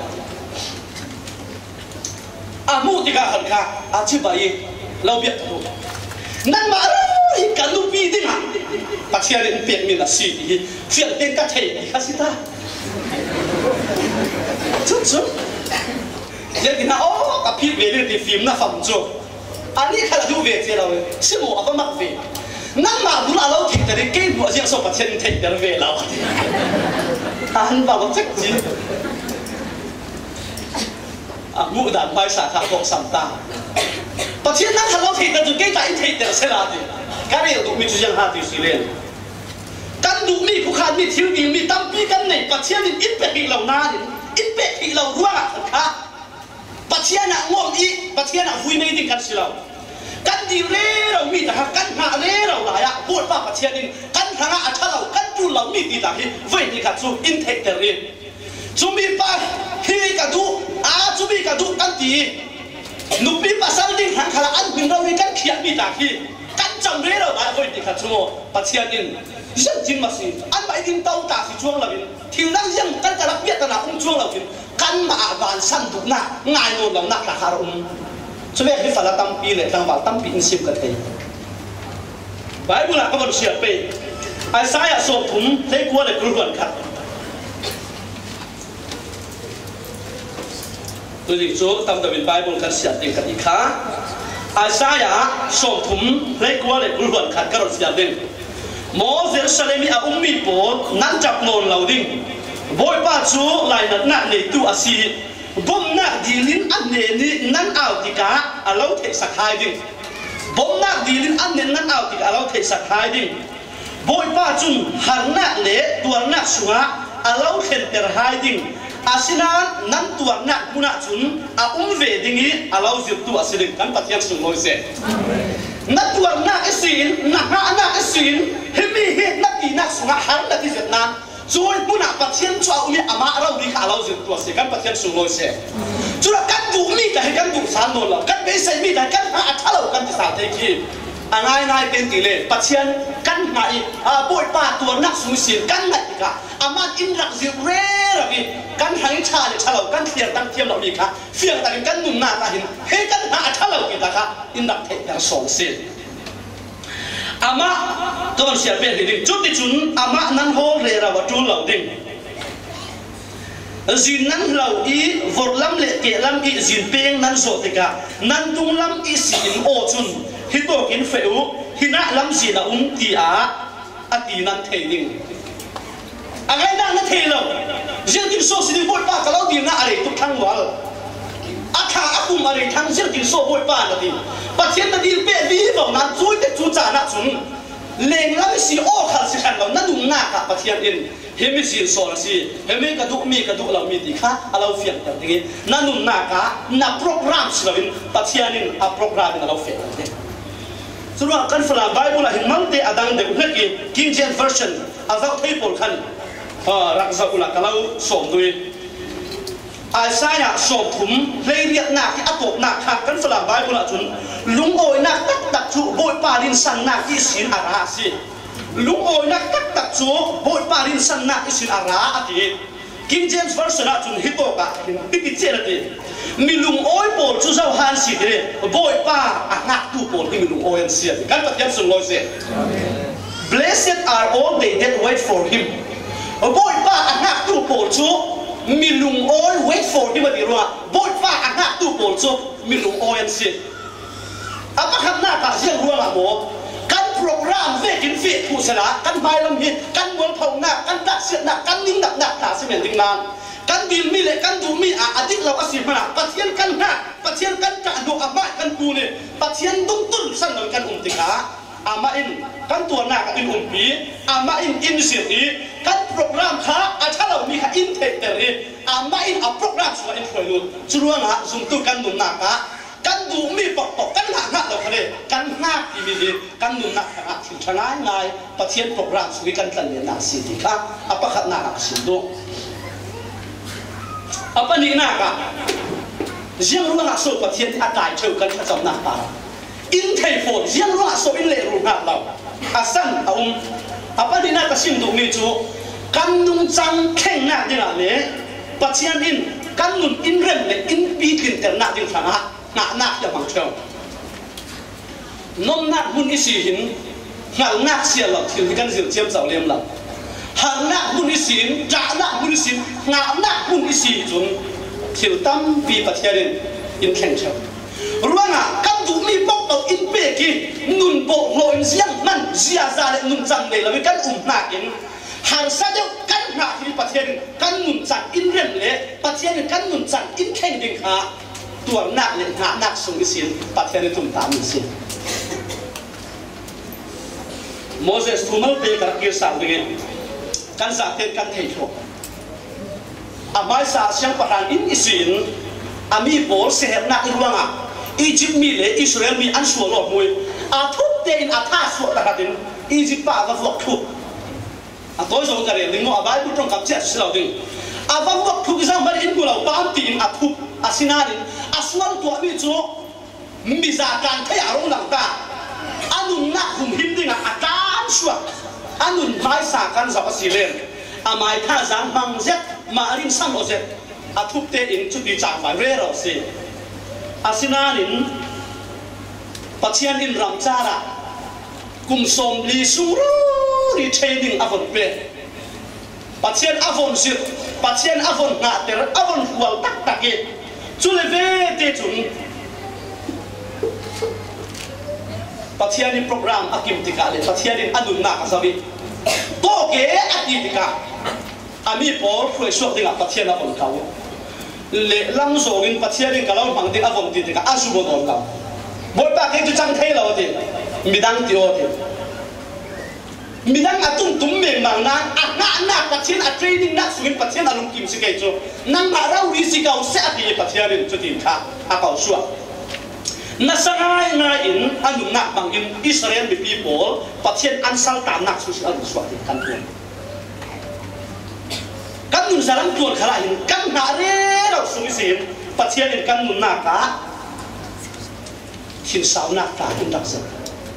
อามูติกาหันข้าอาชีพายเราเบียดตัวนั่นมาเลยกันลูกปีดิ้งอ่ะปัจจัยเรื่องเปลี่ยนมีนาสีดีเฟียเต็นกัดเทย์ข้าสิตาชุดชุดเดี๋ยวกินนะโอ้กับพี่เวรีที่ฟิล์มน่าฟังจ้ะอันนี้ข้าเราดูเวทีเราเลยซึ่งผมก็มักเวนั่นมาดูเราทิ้งแต่ในเกมหัวเสียงส่งปัจจัยทิ้งแต่เวเราอันบอกว่าจักจีอ่ะมูดานไปสาขาของสัมตาปัจจัยนั้นถ้าเราทิ้งแต่จุดเกมใจทิ้งแต่เสียละดิการเรียนดูมีจุดยังหาที่สิเรียนกันดูมีผู้ขาดมีทิวดีมีตั้มปีกันเนี่ยปัจจัยนี้อินเป็ดเหล่านั้นอินเป็ดเหล่ารั้วค่ะปัจจัยนั้นง่วงอีปัจจัยนั้นฟุ้ยไม่ดิ้งกันสิเรากันดีเร่เรามีแต่กันหาเร่เราหลายอ่ะพูดว่าปัจจัยนี้กันหาอัชเรากันจูเรามีดีแต่ที่เว้ยนี่กันจูอินเทคเตอร์เรียนจูมีป้าฮีกันดูอาจูมีกันดูกันดีนุบมีภาษาดิ้งทางขลังอันเป็นเรามีกันเขียนมีแต่ที่กันจำเร่เราหลายเว้ยนี่กันจูปัจจัยนี้ยังจริงมาสิอันไม่ดิ้งเต้าตาสิช่วงเราเป็นที่นั่งยังกันจะรับเบียดตนาอุ้งช่วงเราเป็นกันมาบานสั้นดุหน้าง่ายโน่นเราหนักราคาอุ้งช่วยให้ฝรั่งตั้มปีเลยตั้งว่าตั้มปีอินสิบกันเองไว้บุญหลักก็มันเสียไปไอ้สายส่งถุงให้กลัวเลยกลัวกันครับตัวจริงจูตั้มตะวินไปบุญกันเสียเองกันอีกค่ะไอ้สายส่งถุงให้กลัวเลยกลัวกันครับก็เราเสียเองโมเสสเลมีอาอุ้มมีโปนั่นจับโนนเราดิ้งบ่อยป้าจูไล่นัดนัดในตัวอาศีบ่มนักดีลินอันเนนี่นั่นเอาติกาอาเราเทสักหายดิ้งบ่มนักดีลินอันเนนั่นเอาติกาอาเราเทสักหายดิ้งบ่อยป้าจุนหันนักเละตัวนักสุงะอาเราเข็นเตอร์หายดิ้งอาศินันนั่นตัวนักมุนักจุนอาอุ้มเวดิ้งนี้อาเราจิตตัวอาศิลิงกันปัจจัยสุงโมเสนักตัวนักเอสินนักหานักเอสินเฮมีเฮนักดีนักสุงะหันนักที่เจ็ดนั้นช่วยมุนักปัจจัยช่วยอุ้มอามาเราดีข้าเราจิตตัวเสกันปัจจัยสุงโมเสจุดกันดูมีแต่กันดูสารโนเรากันไม่ใช่มีแต่กันหาถ้าเรากันที่สารเทคีอะไรนายเป็นตีเลยปัจจัยกันมาอีอ่าป่วยป้าตัวนักสุนทรีกันไหนอีกอะอามาอินรักจิเร่เราอีกันหายชาเนี่ยชาเรากันเทียมตั้งเทียมเราอีกค่ะเฟียงแต่กันนุ่มหน้าตาเห็นเฮ้กันหาถ้าเราอีกนะคะอินรักเทียมสองเส้นอามาก็มันเสียเป็นดิ่งจุดที่จุนอามานั้นโหเรเราว่าจุนเราดิ่งจินนั้นเราอีวอลลัมเละเกลัมอีจินเพียงนั้นโสติกานั้นตุงลัมอีสินโอจุนฮิโตกินเฟอุฮินะลัมจินาอุ้มตีอาอตีนั้นเทดิ่งอะไรนั่นนั่นเทเราเจ้ากินโซสินบอยป้าก็เราดีน่าอะไรทุกทั้งวันอาคาอาคุมอะไรทั้งเจ้ากินโซบอยป้านั่นดีปัจเจกนั่นดีเป๊ะดีบอกนั้นช่วยแต่จูจ่านักจุนเลงลัมสิโอขัดสิขันเรานั่นดุหน้าค่ะปัจเจกอินเฮมิสินโซนสิเฮมิกระดูกมีกระดูกเรามีดีค่ะเราเฟียงอย่างนี้นั่นดุหน้าค่ะนับโปรแกรมสิเราอินปัจเจกอินอัพโปรแกรมเราเฟียงอย่างนี้ส่วนกันฝรั่งไบเบิลเห็นมันเตะอดังเด็กเล็กกิน King James Version อาศัยที่ปนขันรักษาอุลักเราส่งด้วยอาศัยส่งถุงเรียกหนักที่อัตบหนักหักกันฝรั่งไบเบิลจุนลุงโอยนักตักตักจูโบยปารินสันนักที่สินอาราสิลุงโอยนักตักตักจูโบยปารินสันนักที่สินอาราอดีKing James Version จุนฮิโตกะปิปิเจรติมีลุงโอยโปจูเจ้าฮันสิเดโบยปาอักนักตูโปที่มีลุงโอยันเสียกันปัจจัยสุงโลเส Blessed are all they that wait for him โบยป้าอันนักตู้โปรชูมีลุงโอ้ย wait for ที่มาดีรัวโบยป้าอันนักตู้โปรชูมีลุงโอ้ยันสิอาก็ทำหน้าตาเสียงรัวละโมกันโปรแกรมเวกินฟีดผู้ชนะกันไม้ลำหินกันมวลทองหน้ากันดักเสียหน้ากันนิ่งหนักหนักหนาเสียงดิ่งนานกันดินมีเลยกันดูมีอาดิเราอาศัยมาปัจเจียนกันหน้าปัจเจียนกันกะดูอามากันกูเนี่ยปัจเจียนตุ้งตุ้งสั่งเหมือนกันอุ้มติกาอามาอินกันตัวหน้ากันอินอุ้มปีอามาอินอินเสียอีกันโป program kha athalo mi kha in the teri ama in a program so in khoilu churuanga zum tu kan num na ka kan du mi pok pok kan na na lo khare kan na ti mi di kan num na kha thil thangai ngai pathian program so kan tlan le na si ti kha apa khat na ka sin do apa ni na ka riêng ruộng hạ sổ pathian atai cheu kan kha chom na ta in thei phone riêng ruộng hạ sổ in le ru na lo asan aum apa ni na ka sim du mi chu kan nung chang kheng na ding a le pathian in kan nun in rem le in pi tin ter na ding thanga na na ya mang theu nom na mun i si hin ngal na sia lo thil kan zil chiam zau lem la har na mun i sin ja na mun i sin nga na mun i si chung thil tam pi pathian in kheng theu ruanga kan du mi bok to in pe ki nun bo lo in siang man zia za le nun chang le la kan um na in har sa de kan na hi pathian kan nun chang in rem le pathian kan nun chang in kheng ding kha tuar nak le na nak sung isin pathian tum tam isin Moses thumal pe kar ki sa ding kan sa ten kan thei tho amai sa siang pathan in isin ami bol se hep na ruanga Egypt mi le Israel mi an suo lo moi a thup te in a tha suo da din Egypt pa va vok thu a toy zo ka re ling mo abai bu trong kap che silo ding a va vok thu za mar in gulau pa tin a thup a sinarin a sual to mi chu mi za kan thai a rong lang ta anun na hum him ding a tan suwa anun mai sa kan za asilen a mai tha zang mang zet ma rin sam o zet a thup te in chu di cha vai re ro se asinanin pathian in ram chara kum som li suru ri training avon pe pathian avon sir pathian avon na ter avon hual tak tak e chule ve te chun pathian in program akim tikale pathian in anun na ka sabi to ke ati tika ami por khoi sok dinga pathian avon kaw le lang so in pathian in kalau mang ti avon ti tika asu bo don ka boi pa ke chu chang thei lo ti midang ti o ti midang atum tum me mang na na na pathian a training na su in pathian alum kim si ke chu nang ma rau ri si kau se ati pathian in chu tin kha a kau suwa na sangai na in anum na mang in Israel bi people pathian ansal ta nak su si alum suwa ti kan tu kan nun salam tuan khala in kan na re ro sung sim pathian in kan nun na ka hin sao na ka in rak sa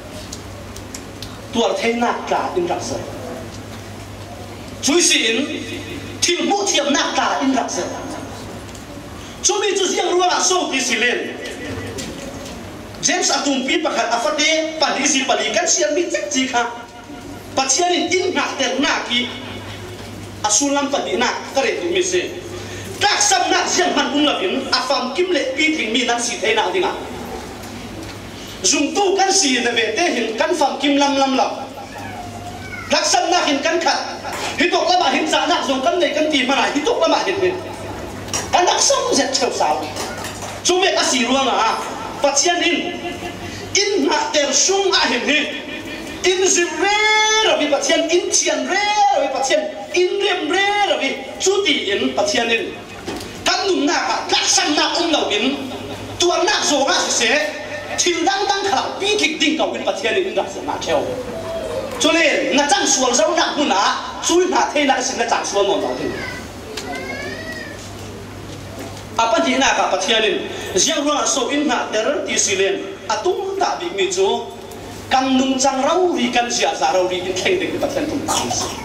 tuar thei na ka in rak sa chui sin thil mu thiam na ka in rak sa chumi chu siang ruwa so ti silen James atum pi pakhat afate pali si pali kan siang mi chik chi kha pathian in in na ter na ki asulam padi na kare tu mi se tak sam na siang man um lavin afam kim le pi thing mi nan si thei na dinga zum tu kan si na ve te hin kan fam kim lam lam law tak sam na hin kan khat hitok la ma hin sa na zo kan nei kan ti ma na hitok la ma hin hin kan dak sam zet cheu sao chu ve ka si ruang a pathian in in na ter sung a hin hin in zire rabi pathian in chian re rabi pathian in rem re rabi chu ti in pathian in kan num na ka tak sam na um lo in tuan na zo ga se thil dang dang khala pi thik ding kau in pathian in rak sa na kheo cho nên na chang sual zau na hu na chui na the na sin na chang sual mon dau tin apa ji na ka pathian in jiang ro so in na der ti silen atum ta bi mi chu kan nung chang rau ri kan sia sa rau ri in theng ding pathian tum tam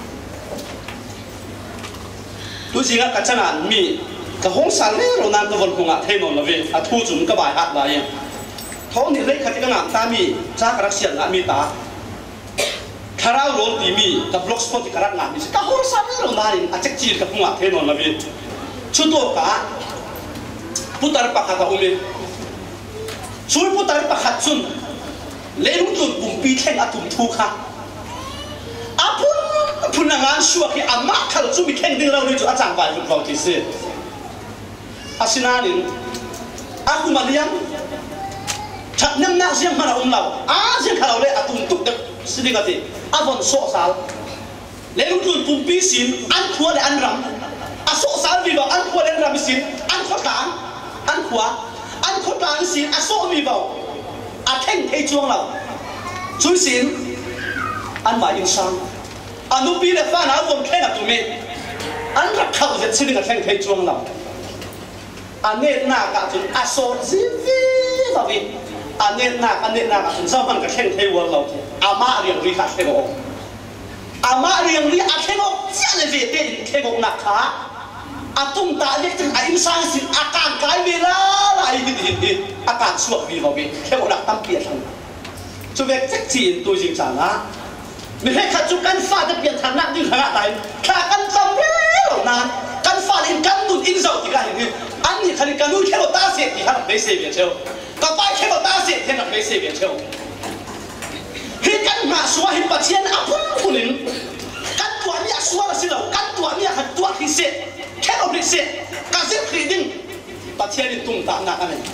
tu jinga ka chana mi ka hong sal le ro nan to vol kunga the non la ve a thu chum ka bai hat la ye thong ni le khati ka ngam ta mi cha ka rak sian la mi ta tharau ro ti mi ka blog spot ka rak ngam mi ka hong sal le ro na in a chek chi ka kunga the non la ve chu to ka putar pa ka ta ume chui putar pa khat chun le ru tu bum pi theng atum thu kha apun punangan suwa ki amma khal chu mi theng ding lo ni chu achang vai fun ti se asinanin aku maliam chat nem na siang mana um lau a siang kalau le atum tuk de siding ati avon so sal lấy lúc tuần phùng pi xin ăn khua để ăn rắm à số sáu vì vào ăn khua để ăn rắm xin ăn khó tán ăn khua ăn khó tán xin à số vì vào à thèn thấy chuông nào chui xin ăn vài in sang à nụ pi để pha nào vùng khen là tụi mình ăn rất khẩu giật xin là thèn thấy chuông nào à nên na cả chúng à số gì vì vào vì à nên na à nên na cả chúng sao bằng cái thèn thấy vừa lâu à má riêng đi khác thế bộ à má riêng đi à thế bộ chỉ là về tiền thế bộ nặng khá à tung ta lấy từng ai sang xin à càng cái về lá lại đi đi à càng suốt vì vào vì thế bộ nặng tâm kiệt thằng cho việc chắc chỉ tôi dừng trả lá mình phải khắc chụp căn pha để biến thành nặng như thế này khá căn tâm thế nào căn pha lên căn nút in dầu thì cái gì anh thì khá căn nút thế bộ ta sẽ thì hắn phải xây biển châu cả bài thế bộ ta sẽ thì hắn phải xây biển châu khi căn mà xóa hình bát thiên áp phun lên căn tuổi nhà xóa là gì đâu căn tuổi nhà hạt tuổi thì sẽ thế nào thì sẽ cả giết thì đinh bát thiên đi tung ta nặng này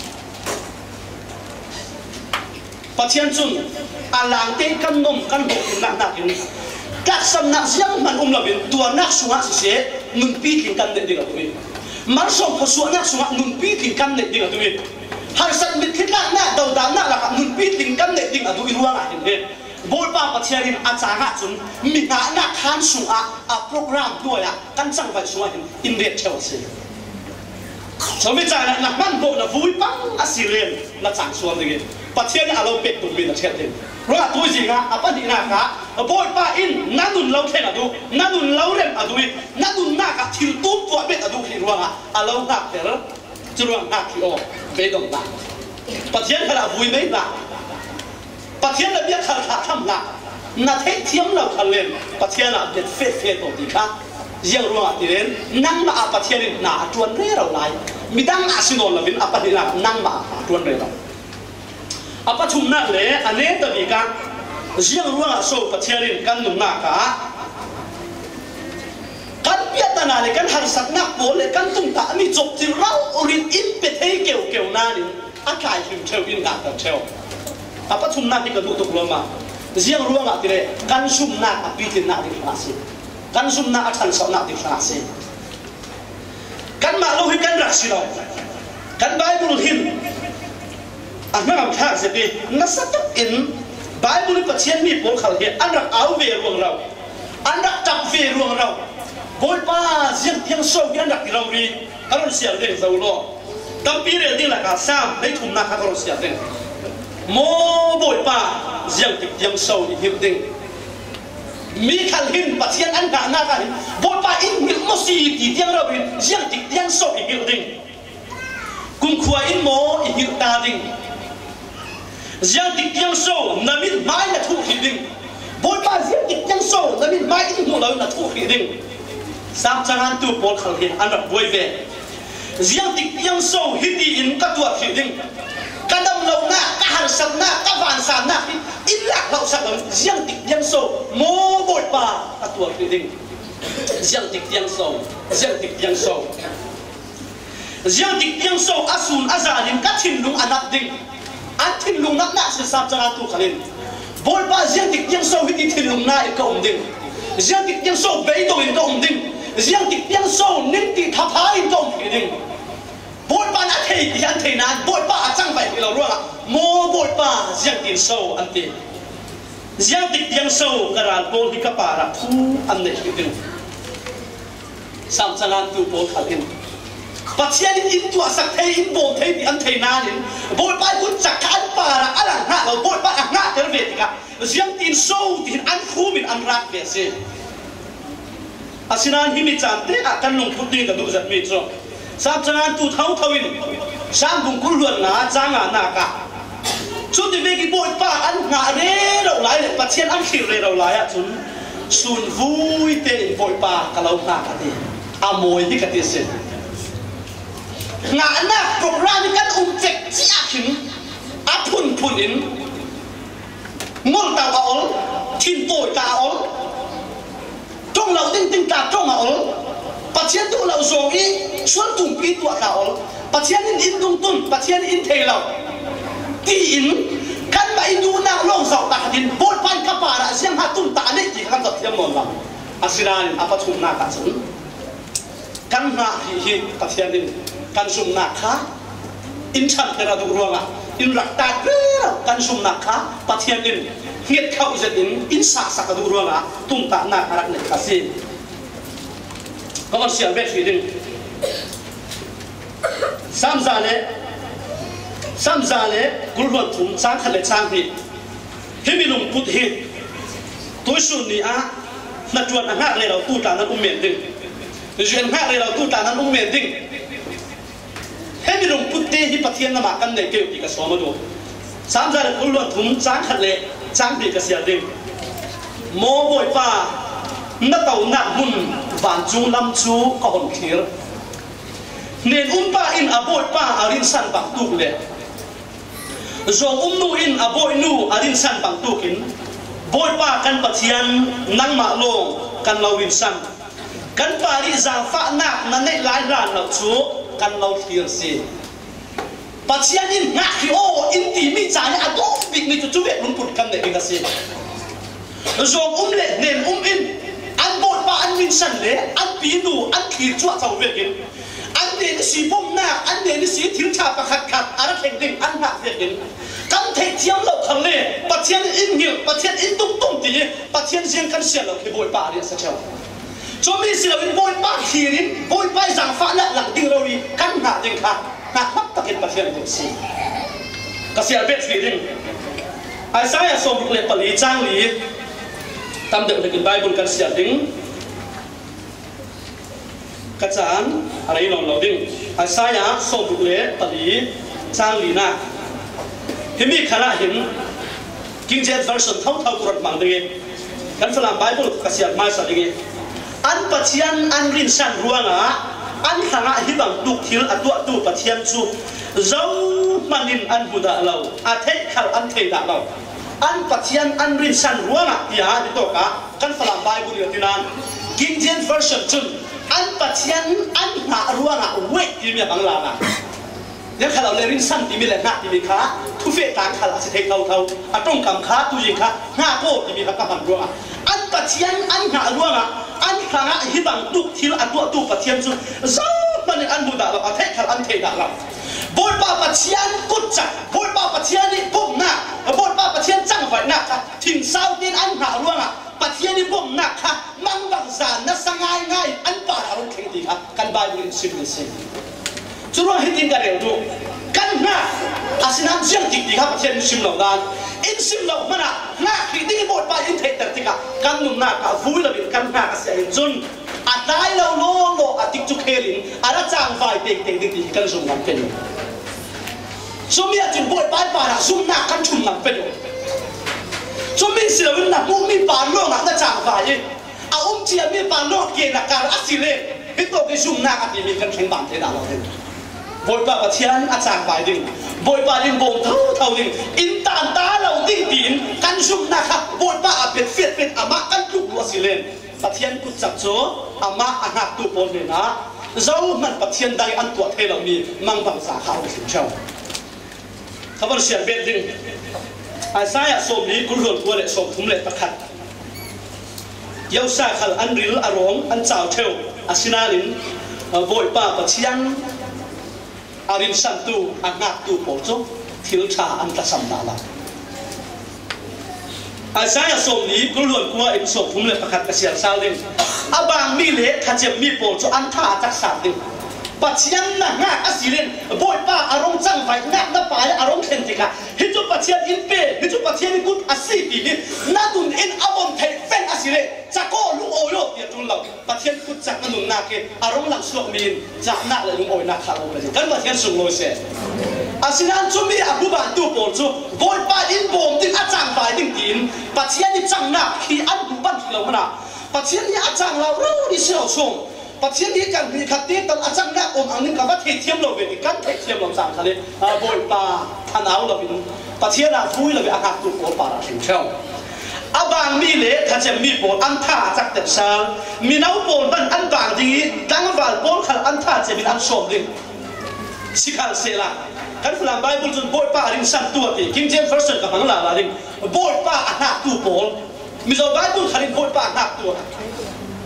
bát thiên chung à làng tây căn nôm căn hộ nặng nặng này các sâm nặng riêng mình um là bên tuổi nặng xóa thì sẽ nung pi thì căn định đi là tụi mình mà sống có xóa nặng xóa nung pi thì căn định đi là tụi mình hàng sân mình thiết nặng nặng đầu đá nặng là cả nung pi thì căn định đi là tụi mình luôn à hiện nay bồi ba bát thiên à trả ngã chúng mình ngã ngã khán xuống à à program đuổi à căn chẳng phải xuống hình in việt theo sự cho mình trả là là man bộ là vui băng à xì liền là chẳng xuống gì bát thiên à lâu bệt tụi mình là chết thêm rồi à tôi gì ngã à bắt đi nã cả bồi ba in nã đun lâu thêm à đu nã đun lâu thêm à đuôi nã đun nã cả thiếu tút vội bệt à đu thì rồi à à lâu ngã thế đó chứ rồi ngã thì ô về đồng ngã bát thiên là vui mấy ngã bát thiên là biết khả khả thầm lạc na thấy thiếm nào khả lên bát thiên là biết phê phê tổ đi khác riêng ruộng thì đến năng mà bát thiên là chuồn rê đầu lại mi đang ngã xin ổn là viên bát thiên là năng mà chuồn rê đầu à bát chum nát lẽ anh ấy tự vì cả riêng ruộng là số bát thiên căn nung nát cả căn biết ta nào để căn hàng sạch nát bố để căn tung tạ mi chụp thì rau orin im bệt thấy kiểu kiểu na đi ăn cải thì treo in gạt tập treo apa chum na ti ka du tuk loma riang ruang a tire kan sum na a pi tin na ti khna se kan sum na a than so na ti khna se kan ma lo hi kan rak si lo kan bible hin a ma am tha se ti na sa tak in bible pa chen mi pol khal he an rak au ve ruang rau an rak tap ve ruang rau bol pa riang tiang so bi an rak ti rau ri karon sia de zo lo tam pi re ti la ka sam lấy thum na ka karon sia de mô bội pa riêng tịch riêng sâu thì hiệp định mi khăn hin bát thiên ăn gà na gà bội pa in miệng mô xì thì riêng đâu riêng tịch riêng sâu thì hiệp định cùng khua in mô thì hiệp ta định riêng tịch riêng sâu là mình mãi là thu hiệp định bội pa riêng tịch riêng sâu là mình mãi in mô lâu là thu hiệp định sam chẳng hạn tu bol khăn hin ăn được vui vẻ riêng tịch riêng sâu hiệp định các tuột hiệp định cái đâm lâu na, cái hàng sắn na, cái vàng sàn na, ít lạc lậu sạch lắm, riêng tịch riêng sâu, mô bội bà, các tuổi quyết định, riêng tịch riêng sâu, riêng tịch riêng sâu, riêng tịch riêng sâu, asun azarin, các thiên lùng ăn nắp định, ăn thiên lùng nắp nát sẽ sắp cho ăn tu khả lên, bội bà riêng tịch riêng sâu, thì thiên lùng na ít có ổn định, riêng tịch riêng sâu, bấy đồ ít có ổn định, riêng tịch riêng sâu, nên tịch tháp há ít có ổn định. Bội ba đã thấy thì anh thấy nàn bội ba chẳng phải là luôn à mô bội ba riêng tiền sâu anh tiền riêng tịch riêng sâu cả ran bol thì các bà là thu anh này cái tiền sam sang anh tu bol khá tiền bắt chiên in tua sắc thấy in bol thấy thì anh thấy nàn đến bội ba cũng chắc anh bà là anh là ngã rồi bội ba là ngã tới về thì cả riêng tiền sâu thì anh khu mình anh rác về xe à xin anh hi mi chạm thế à căn lồng phút đi cả đủ giật mi rồi sam chẳng hạn tu thâu thâu in sam cũng cũng luận ngã cha ngã nà cả chút thì về cái bội pa ăn ngã rê đầu lại bắt chiên ăn khỉu rê đầu lại à chúng xuân vui tên bội pa cả lâu ngã cả đi à mồi đi cả đi xin ngã nà program cái um chek chia khinh à phun phun in ngôn tàu ổn thiên bội tàu ổn trong lâu tinh tinh cả trong ổn bát thiên tu lâu rồi xuân tung pi tua nào bát thiên in in tung tung bát thiên in thề lâu ti in căn bảy du nào lâu giàu ta tin bột pan capa đã xem hạt tung ta đấy chỉ khăn tập thêm một lần asinan apa chumna ka chun kan na hi hi pathian din kan sumna kha in chan thera du ruanga in rakta kan sumna kha pathian din hiet khau zet in in sa sa ka du ruanga tum ta na karak ne kasi kawan sial bet fi din samzale samzale gulwan thum chang khale chang hi himilung put hi toisun ni a na tuan a ngak le lo tu ta nan ummen ding jen ngak le lo tu ta nan ummen ding hemilung put te hi pathian na ma kan ne ke ki ka so ma do samzale gulwan thum chang khale chang bi ka sia ding mo boi pa na tau na mun van chu lam chu ko hon thir nen umpa in aboi pa arin san bang tu le zong umnu in aboi nu arin san bang tu kin boi pa kan pathian nang ma long kan lawin san kan pari za fa na na nei lai ran lo chu kan lo thir si pathian in nga ki o in ti mi cha ne ado big ni chu chu ve lung put kan ne ka si zong um le nen um in an boi pa an min san le an pi nu an khir chu chau ve kinอันเดนสีพงหน้าอันเดนสีทิ้งชาประคัดขัดอะไรเข่งดิ่งอันหักเด็กกันเทียมเราทะเลประเทศอินเดียประเทศอินตุ้งตุ้งตีประเทศเชียงกันเสียเราคือโบยป่าเนี่ยสักเช้าจอมีสิเราเป็นโบยป่าขีรินโบยป่าสังฟ้าและหลังดิ่งเราดีกันหาดิ่งค่ะหาพักตะเกียบประเทศเป็นสีกระเสียเบ็ดขีรินไอ้สายส่งบุกเล็บปลีจ้างลีตามเด็กในกินใบบนกันเสียดิ่งกระจานอะไรลองเราดิ้งอาศัยส่งบุกเล่ปลีจางลีน่าเห็นมีขณะเห็นกิงเจนเวอร์ชันเท่าเท่ากรดมังดีกันฝรั่งไบเบิลกระเสียดไม้สัตว์ดีอันปัจจัยอันรินสันรัวงะอันขณะที่บังตุกทิลอัตัวตัวปัจจัยจูเจ้ามันนินอันบุดาเราอาเทขลอันเทดาเราอันปัจจัยอันรินสันรัวงะที่หาที่ตัวกะกันฝรั่งไบเบิลอยู่ที่นั่นกิงเจนเวอร์ชันจุนอันปัจจัยอันหารัวงะเวทที่มีบางลานะเนี่ยข้าเราเรียนสั้นที่มีแหล่งหน้าที่มีขาทุเฟต่างข้าเราจะเทเขาเขาอันตรงกำขาตุยิงขาหน้าโก้ที่มีข้ากำมันรัวงะอันปัจจัยอันหารัวงะอันขณะฮิบังตุกทิลอันตัวตัวปัจจัยจุเจ้ามันอันบุดาเราอาเทขลอันเทดาเราบทบาทปัจจัยกุศจักบทบาทปัจจัยนี่ปุ่มหน้าบทบาทปัจจัยจังไฟหน้าค่ะทิ้งเศร้าดินอันหารัวงะปัจจัยนี่ปุ่มหน้าค่ะมังบังสารนัสง่ายง่ายอันป่าอารมณ์เข่งดีครับกันบายบริสุทธิ์สิจุดว่าให้ทิ้งกันเร็วดูกันหน้าอาศินันเชียงจิกดีครับปัจจัยชิมเหล่านั้นอินชิมเหล่ามันอ่ะหน้าขีดีบทบาทอินเทตติกะกันหนุ่มหน้ากับฟุ้ยระเบิดกันหน้าเสียจนอัดได้เราโลโลอัดติกจุกเฮลินอัดจางไฟเด็กเด็กดีกันสุ่มน้ำเป็นสุ่มยาจุดบทบาทป่าสุ่มหน้ากันชุ่มน้ำเป็นสุ่มมีสิ่งเหล่านั้นมุ่งมีป่าโลกอัดจางไฟเอาอุ้มเชียมีป่าโลกเกี่ยนักการอัศเลให้ตัวไปสุ่มหน้ากันที่มีกันแข่งบังเทดาเราเองบทบาทเทียนอาจารย์ไปดิ่งบทบาทดิ่งโบมเท่าเท่าดิ่งอินตานตาเราดิ่งดิ่งกันสุ่มหน้าครับบทบาทเป็นเฟียดเป็นอามากันจุกวัวสิเลนปัทเทียนกุศจักโจอามาอาหักตุปนเลยนะเจ้ามันปัทเทียนได้อันตัวเทเรามีมังบังสาขาสิเช่าเขาบอกเสียเบ็ดดิ่งอาศัยสมนี้กุหลาบตัวเล็กสมทุ่มเล็กประคัดเย้าซาขัลอันริลอารมณ์อันเจ้าเทวอาศินาลินบอยป้าปัทเทียนอารินสันตูอาหักตุปนโจทิลชาอันตะสัมนาลาอาศัยสมนี้กุหลาบตัวเอ็นสมทุ่มเล็กประคัดกระเสียงซาลินอาบางมีเล็กขัดเจ็บมีปนโจอันท่าจักสามดิ่งปัจจัยนั้นงาอาศิเลนบอยป้าอารมณ์จังไฟงาหน้าป่าอารมณ์เข็นติกะฮิจุปัจจัยอินเป้ฮิจุปัจจัยกุศอาศิปีนี้นาดุนอินอาบอนเทเฟนอาศิเลจักโก้ลุงโอโยเดียจุนเราปัจจัยกุศจักนันนุนนาเกอารมณ์หลังสวกมีนจักนักเลยลุงโอยนักขาลงเลยกันปัจจัยสูงเลยเสียอาศินันจุมีอาบุบานตูโปจูบอยป้าอินโบมติอาจังไฟดิ่งดินปัจจัยนี้จังนักที่อันบุบันที่เราหน้าปัจจัยนี้อาจังเราเราดิเสียวส่งปัจจัยนี้กันมีขัดตีตอนอาจารย์นักอมอันนี้กับว่าเทียมเราเวทีกันเทียมเราจังทะเลบอยป้าท่านเอาเราเป็นปัจจัยนั้นฟุ้ยเราเป็นอาหารตัวโปป่าถึงเช่าอาบางมีเละถ้าจะมีโปอันท่าจักเด็ดซามีน้ำโปนมันอันบางดีตั้งวันโปนขันอันท่าจะมีอันสมดิสิขันเสละกันฝรั่งไบเบิลจนบอยป้าริงสั่นตัวตีกิงเจมส์เฟิร์สกับมังลาลาริงบอยป้าอาหารตัวโปนมีเราไบเบิลขันบอยป้าอาหารตัว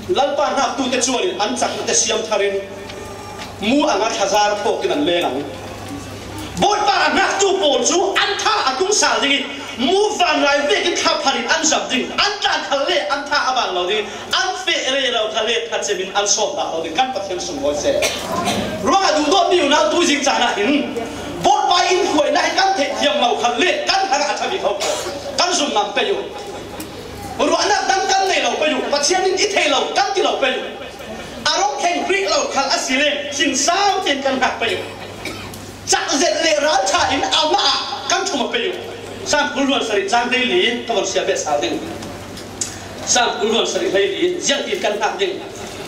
ลัลปานหักตูเตจวลินอันจักเตเสียมทารินมูอังอาฮาซาร์โปกินันเลนังบอยปานหักตูโปนจูอันท่าอัตุงสาลิมูฟันไรเวกินขับพารินอันจับดิ่งอันตาทะเลอันท่าอบังเราดิอันเฟเรเราทะเลทัดเจมินอันโซดาเราดิกันประเทศสมบูรณ์เสียรัวดูโดดนิวนาตูจิงจานาหินบอยไปอินขวยนายกันเทียมเราทะเลกันทางอัฐบิเขากันสุ่มนำไปอยู่รัวนักดังกันในเราไปอยู่ประเทศนี้อิเทเรากันที่เราไปอยู่อารมณ์แข่งกรีเราขันอัศเลสินสาวเทียนกันหักไปอยู่จักเจเลร้านชาอินเอามากันชุ่มไปอยู่สามกุลวันสริจางได้หลีตะวันเสียเบสเอาดิ่งสามกุลวันสริได้หลียังติดกันหักดิ่ง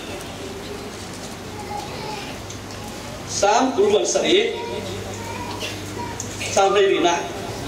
สามกุลวันสริสามได้หลีนะ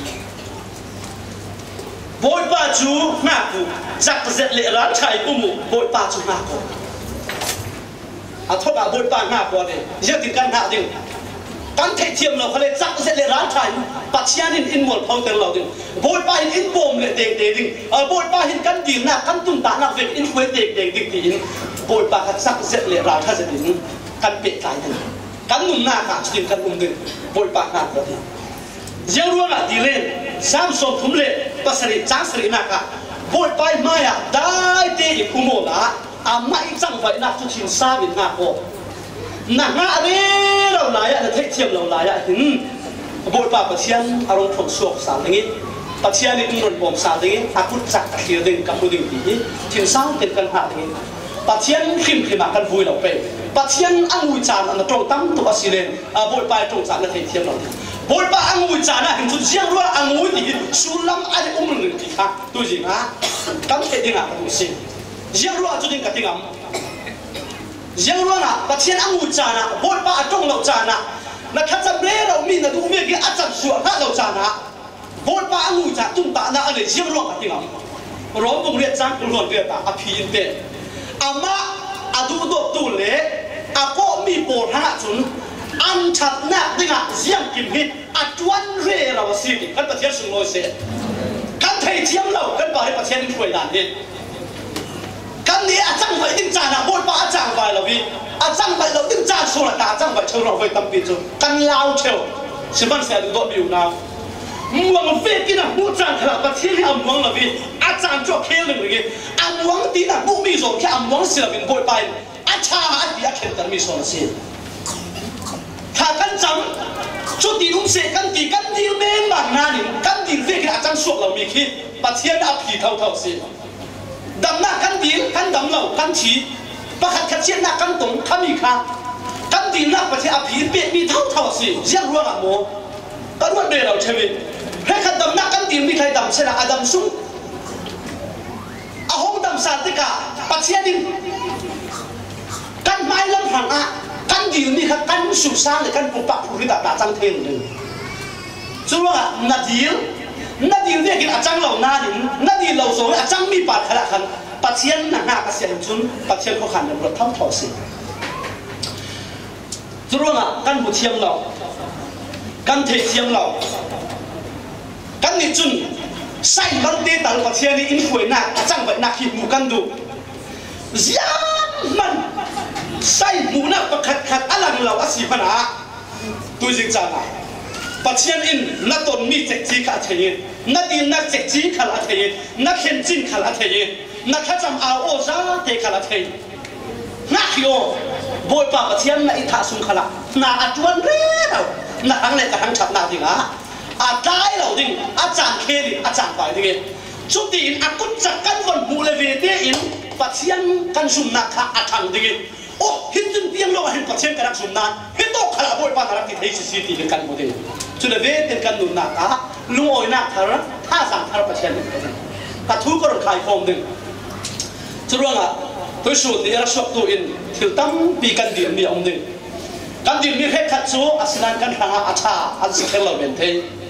บอยป้าจูนักกูจักเจเลร้านชาอินอุมุบอยป้าจูนักกูอาทว่าบอยป้านักกูเนี่ยยังติดกันหักดิ่งกันเทียมเราเขาเลยจักเสร็จเลยร้านไทยปัจจัยนินอินหมดเขาเต็มเราดิ่งบอยป้าอินโบมเลยเด็กเด็กดิ่งเออบอยป้าเห็นกันดีนักกันตุ้มตาหนักเวกอินคุยเด็กเด็กดิ่งดิ่งบอยป้าเขาจักเสร็จเลยร้านไทยจะดิ่งกันเปะใจดิ่งกันนุ่มหน้าขาดิ่งกันอุ้มดิ่งบอยป้าหน้าเราดิ่งยังรู้ว่าดีเล่นสามสองทุ่มเล่ปัสริจ้างสรินักอะบอยป้าไม่อะได้เตะอีกอุโมงค์ละอาไม่จังไว้นักทุกทีมซาบินนักโอนักงาเร่เราหลายอ่ะเทคเทียมเราหลายอ่ะหินบอยป้าปัจจัยอารมณ์ผลสวกสารอย่างนี้ปัจจัยนี้อุ่นบ่มสารอย่างนี้อากุจักเขียดึงกับผู้ดึงดีทิ้งสร้างเป็นกันหาอย่างนี้ปัจจัยขิมขิมากันบุยเราไปปัจจัยอังวิจารณ์อันตรงตั้งตัวสิเลนบอยป้าตรงจากเทคเทียมเราบอยป้าอังวิจารณ์นะเห็นจุดเชี่ยงรู้ว่าอังวิดีสุลัมอะไรอุ้มหนึ่งที่ค่ะตัวจริงฮะกันเทดิ่งอ่ะตัวสิ่งเชี่ยงรู้ว่าจุดดิ่งกับดิ่งอ่ะยังรู้นะปัจจัยอังวุจานะบอยป้าจงเราจานะนักขัดจับเร่เรามีนะดูเมื่อกี้อาจารย์สวนถ้าเราจานะบอยป้าอังวุจาตุ้มตานะอะไรยังรู้กันที่ไหนร้องตรงเรียนจ้างตรงเรียนตาอภิยินเตอามาอดูดตุเล่อาก็มีโปรดหาจุนอันชัดนักดิ่งอ่ะยังกินหิอัจวันเร่เราสิกันปัจจัยสุนโลเสกันไทยเทียมเรากันบาริปัจจัยนี้ช่วยได้กันนี้อาจารย์ไปดิ้งจานะบอยป้าอาจารย์ไปเราวิอาจารย์ไปเราดิ้งจานสุรตาอาจารย์ไปเชิญเราไปตั้มปีจูกันลาวเชียวสิมันเสียดูตัวบิวนาม่วงเฟกินะผู้จานขลับประเทศที่อันม่วงเราวิอาจารย์จบเคลื่อนเลยไงอันม่วงตีนะผู้มีส่วนแค่อันม่วงเสียบินบอยไปอาชาอันเดียเข็นแต่มีส่วนเสียถ้ากันจำชุดตีนุ่งเสกกันตีกันตีเบนบางนานี่กันตีเฟกินะอาจารย์สวกเรามีคิดประเทศอาผีเท่าเท่าเสียดำหน้ากันดีกันดำเหล่ากันฉีประคัดขัดเชี่ยหน้ากันตรงขามีค่ากันดีหน้าประเทศอภิเปียมีเท่าเท่าสิยังรู้ละโมกันวันเดียวเราใช่ไหมให้ขัดดำหน้ากันดีมีใครดำเช่นอาดัมซุ่มอาหงดำสาติกาประเทศดินกันไม้ลำหังอ่ะกันดีมีค่ะกันสุสานหรือกันปุบปักปุริตาตาจังเทนเลยซึ่งว่านาดีนาดีเรียกอาจารย์เหล่านาดินาดีเหล่าโซ่อาจารย์มีปากขนาดขันปัจเจียนหนักหนักเสียงชุนปัจเจียนเขาขันในรถทั้งทอสิซึ่งว่ากันบุเทียมเรากันเทเทียมเรากันนี่จุนใส่บันเตตัลปัจเจียนนี่อินฟวยหนักอาจารย์แบบหนักหิมูกันดูยังมันใส่หมูนักประคัดขัดอะไรเราอาศัยปัญหาตัวจริงจังอ่ะปัจจัยอินนักตนมีเจ็ดจีขัดเทียนนักดินนักเจ็ดจีขัดเทียนนักเห็นจินขัดเทียนนักขจำเอาโอซาเทขัดเทียนนักโยบอยป่าปัจจัยนักอิทธิสุนขัดนักอัจวันเรียวนักทั้งเล็กทั้งฉับนักดิ่งอ่ะอาจได้เราดิ่งอาจารย์เคดิอาจารย์ไปดิ่งชุดดิ่งอากุจักกันวันบูเลเวเตอินปัจจัยกันสุนนักขะอาจารย์ดิ่งโอ้หินจนเพียงเราเห็นปัจจัยกันนักสุนนักหินโตขลับบอยป่านักที่ไทยสิทธิกันหมดดิ่งจุดเวทเป็นการนุนนักอ่ะลุงโอยนักทาร์ท่าสั่งทาร์ปัจจัยนี่กระทุกคนขายฟอมดึงจุดว่าอ่ะตัวสุดที่เราชอบตัวอินที่ตั้มปีกันดินมีองดึงกันดินมีแค่ขัดสู้อาศินันกันทางอาชาอันสิ่งที่เราเป็นเท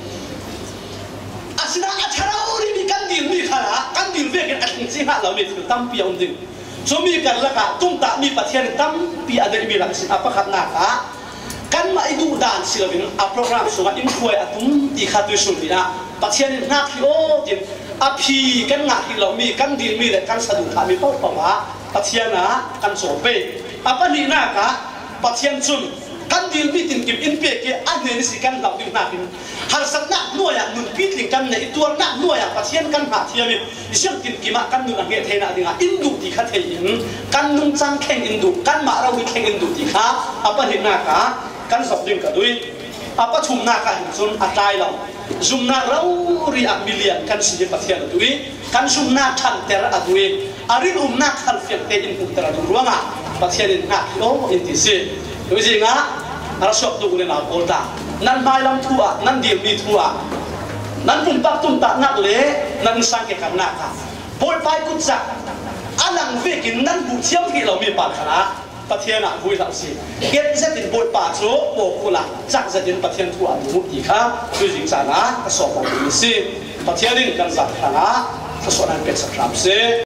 อาศินันอาชาเราไม่มีกันดินมีขนาดกันดินเวกันอันสิ่งที่เราไม่ที่ตั้มปีองดึงส่วนมีกันละกันตุ้มตามีปัจจัยตั้มปีอะไรมีหลักสิ่งapaขัดหนักอ่ะกันมาดูด่านสิเราเป็นอัพโปรแกรมส่วนอินคุยอัตุมอีขาตัวสุดนะปัจจัยหนักที่โอ้จินอภิกันหนักที่เรามีกันดินมีแต่กันสะดุดขามีเป้าเป้าว่าปัจเจียนะกันโสเปอปนีนากะปัจเจียนจุนกันดีมีตินกิมอินเปกอันเนนิสิกันเหล่าดิวนาคินหากสักนักนัวอย่างนุนพิจิกันในตัวนักนัวอย่างปัจเจียนกันหาเทียมิเชื่อมตินกิมกันนุนอังเกตเทน่าดิงาอินดูติขัดเทียนกันนุนจังแข่งอินดูกันมาเราวิแข่งอินดูติขาอปนีนากะกันสอบดิงกันด้วยอปชุมนากะหินจุนอัตายเราจุมนาเราเรียกมิเลียนกันสิปัจเจียนด้วยกันจุมนาทันเตระด้วยอาริลุมนาขันเฟียงเตอินอุตระดูรัวงะปัจเจียนนักโออินติเซดูสิงะเราชอบดูเลยนะโอตานั่นไม่ลำทัวนั่นเดียวมีทัวนั่นปุ่นปักตุนตานักเล่นั่นสังเกตกันนักค่ะโปรยไปกุศลอันหลังเวกินนั่นบุเชียงที่เรามีปากขนาประเทศน่ะคุยทั้งสิ้นเก็บเสร็จเป็นโปรยปากโซ่โปกกุละจักเสร็จเป็นประเทศทัวดูอีกครับดูสิงสานะก็สอบของมีสิประเทศนี้กันสักขนาก็สอนอันเป็นสักครั้งสิ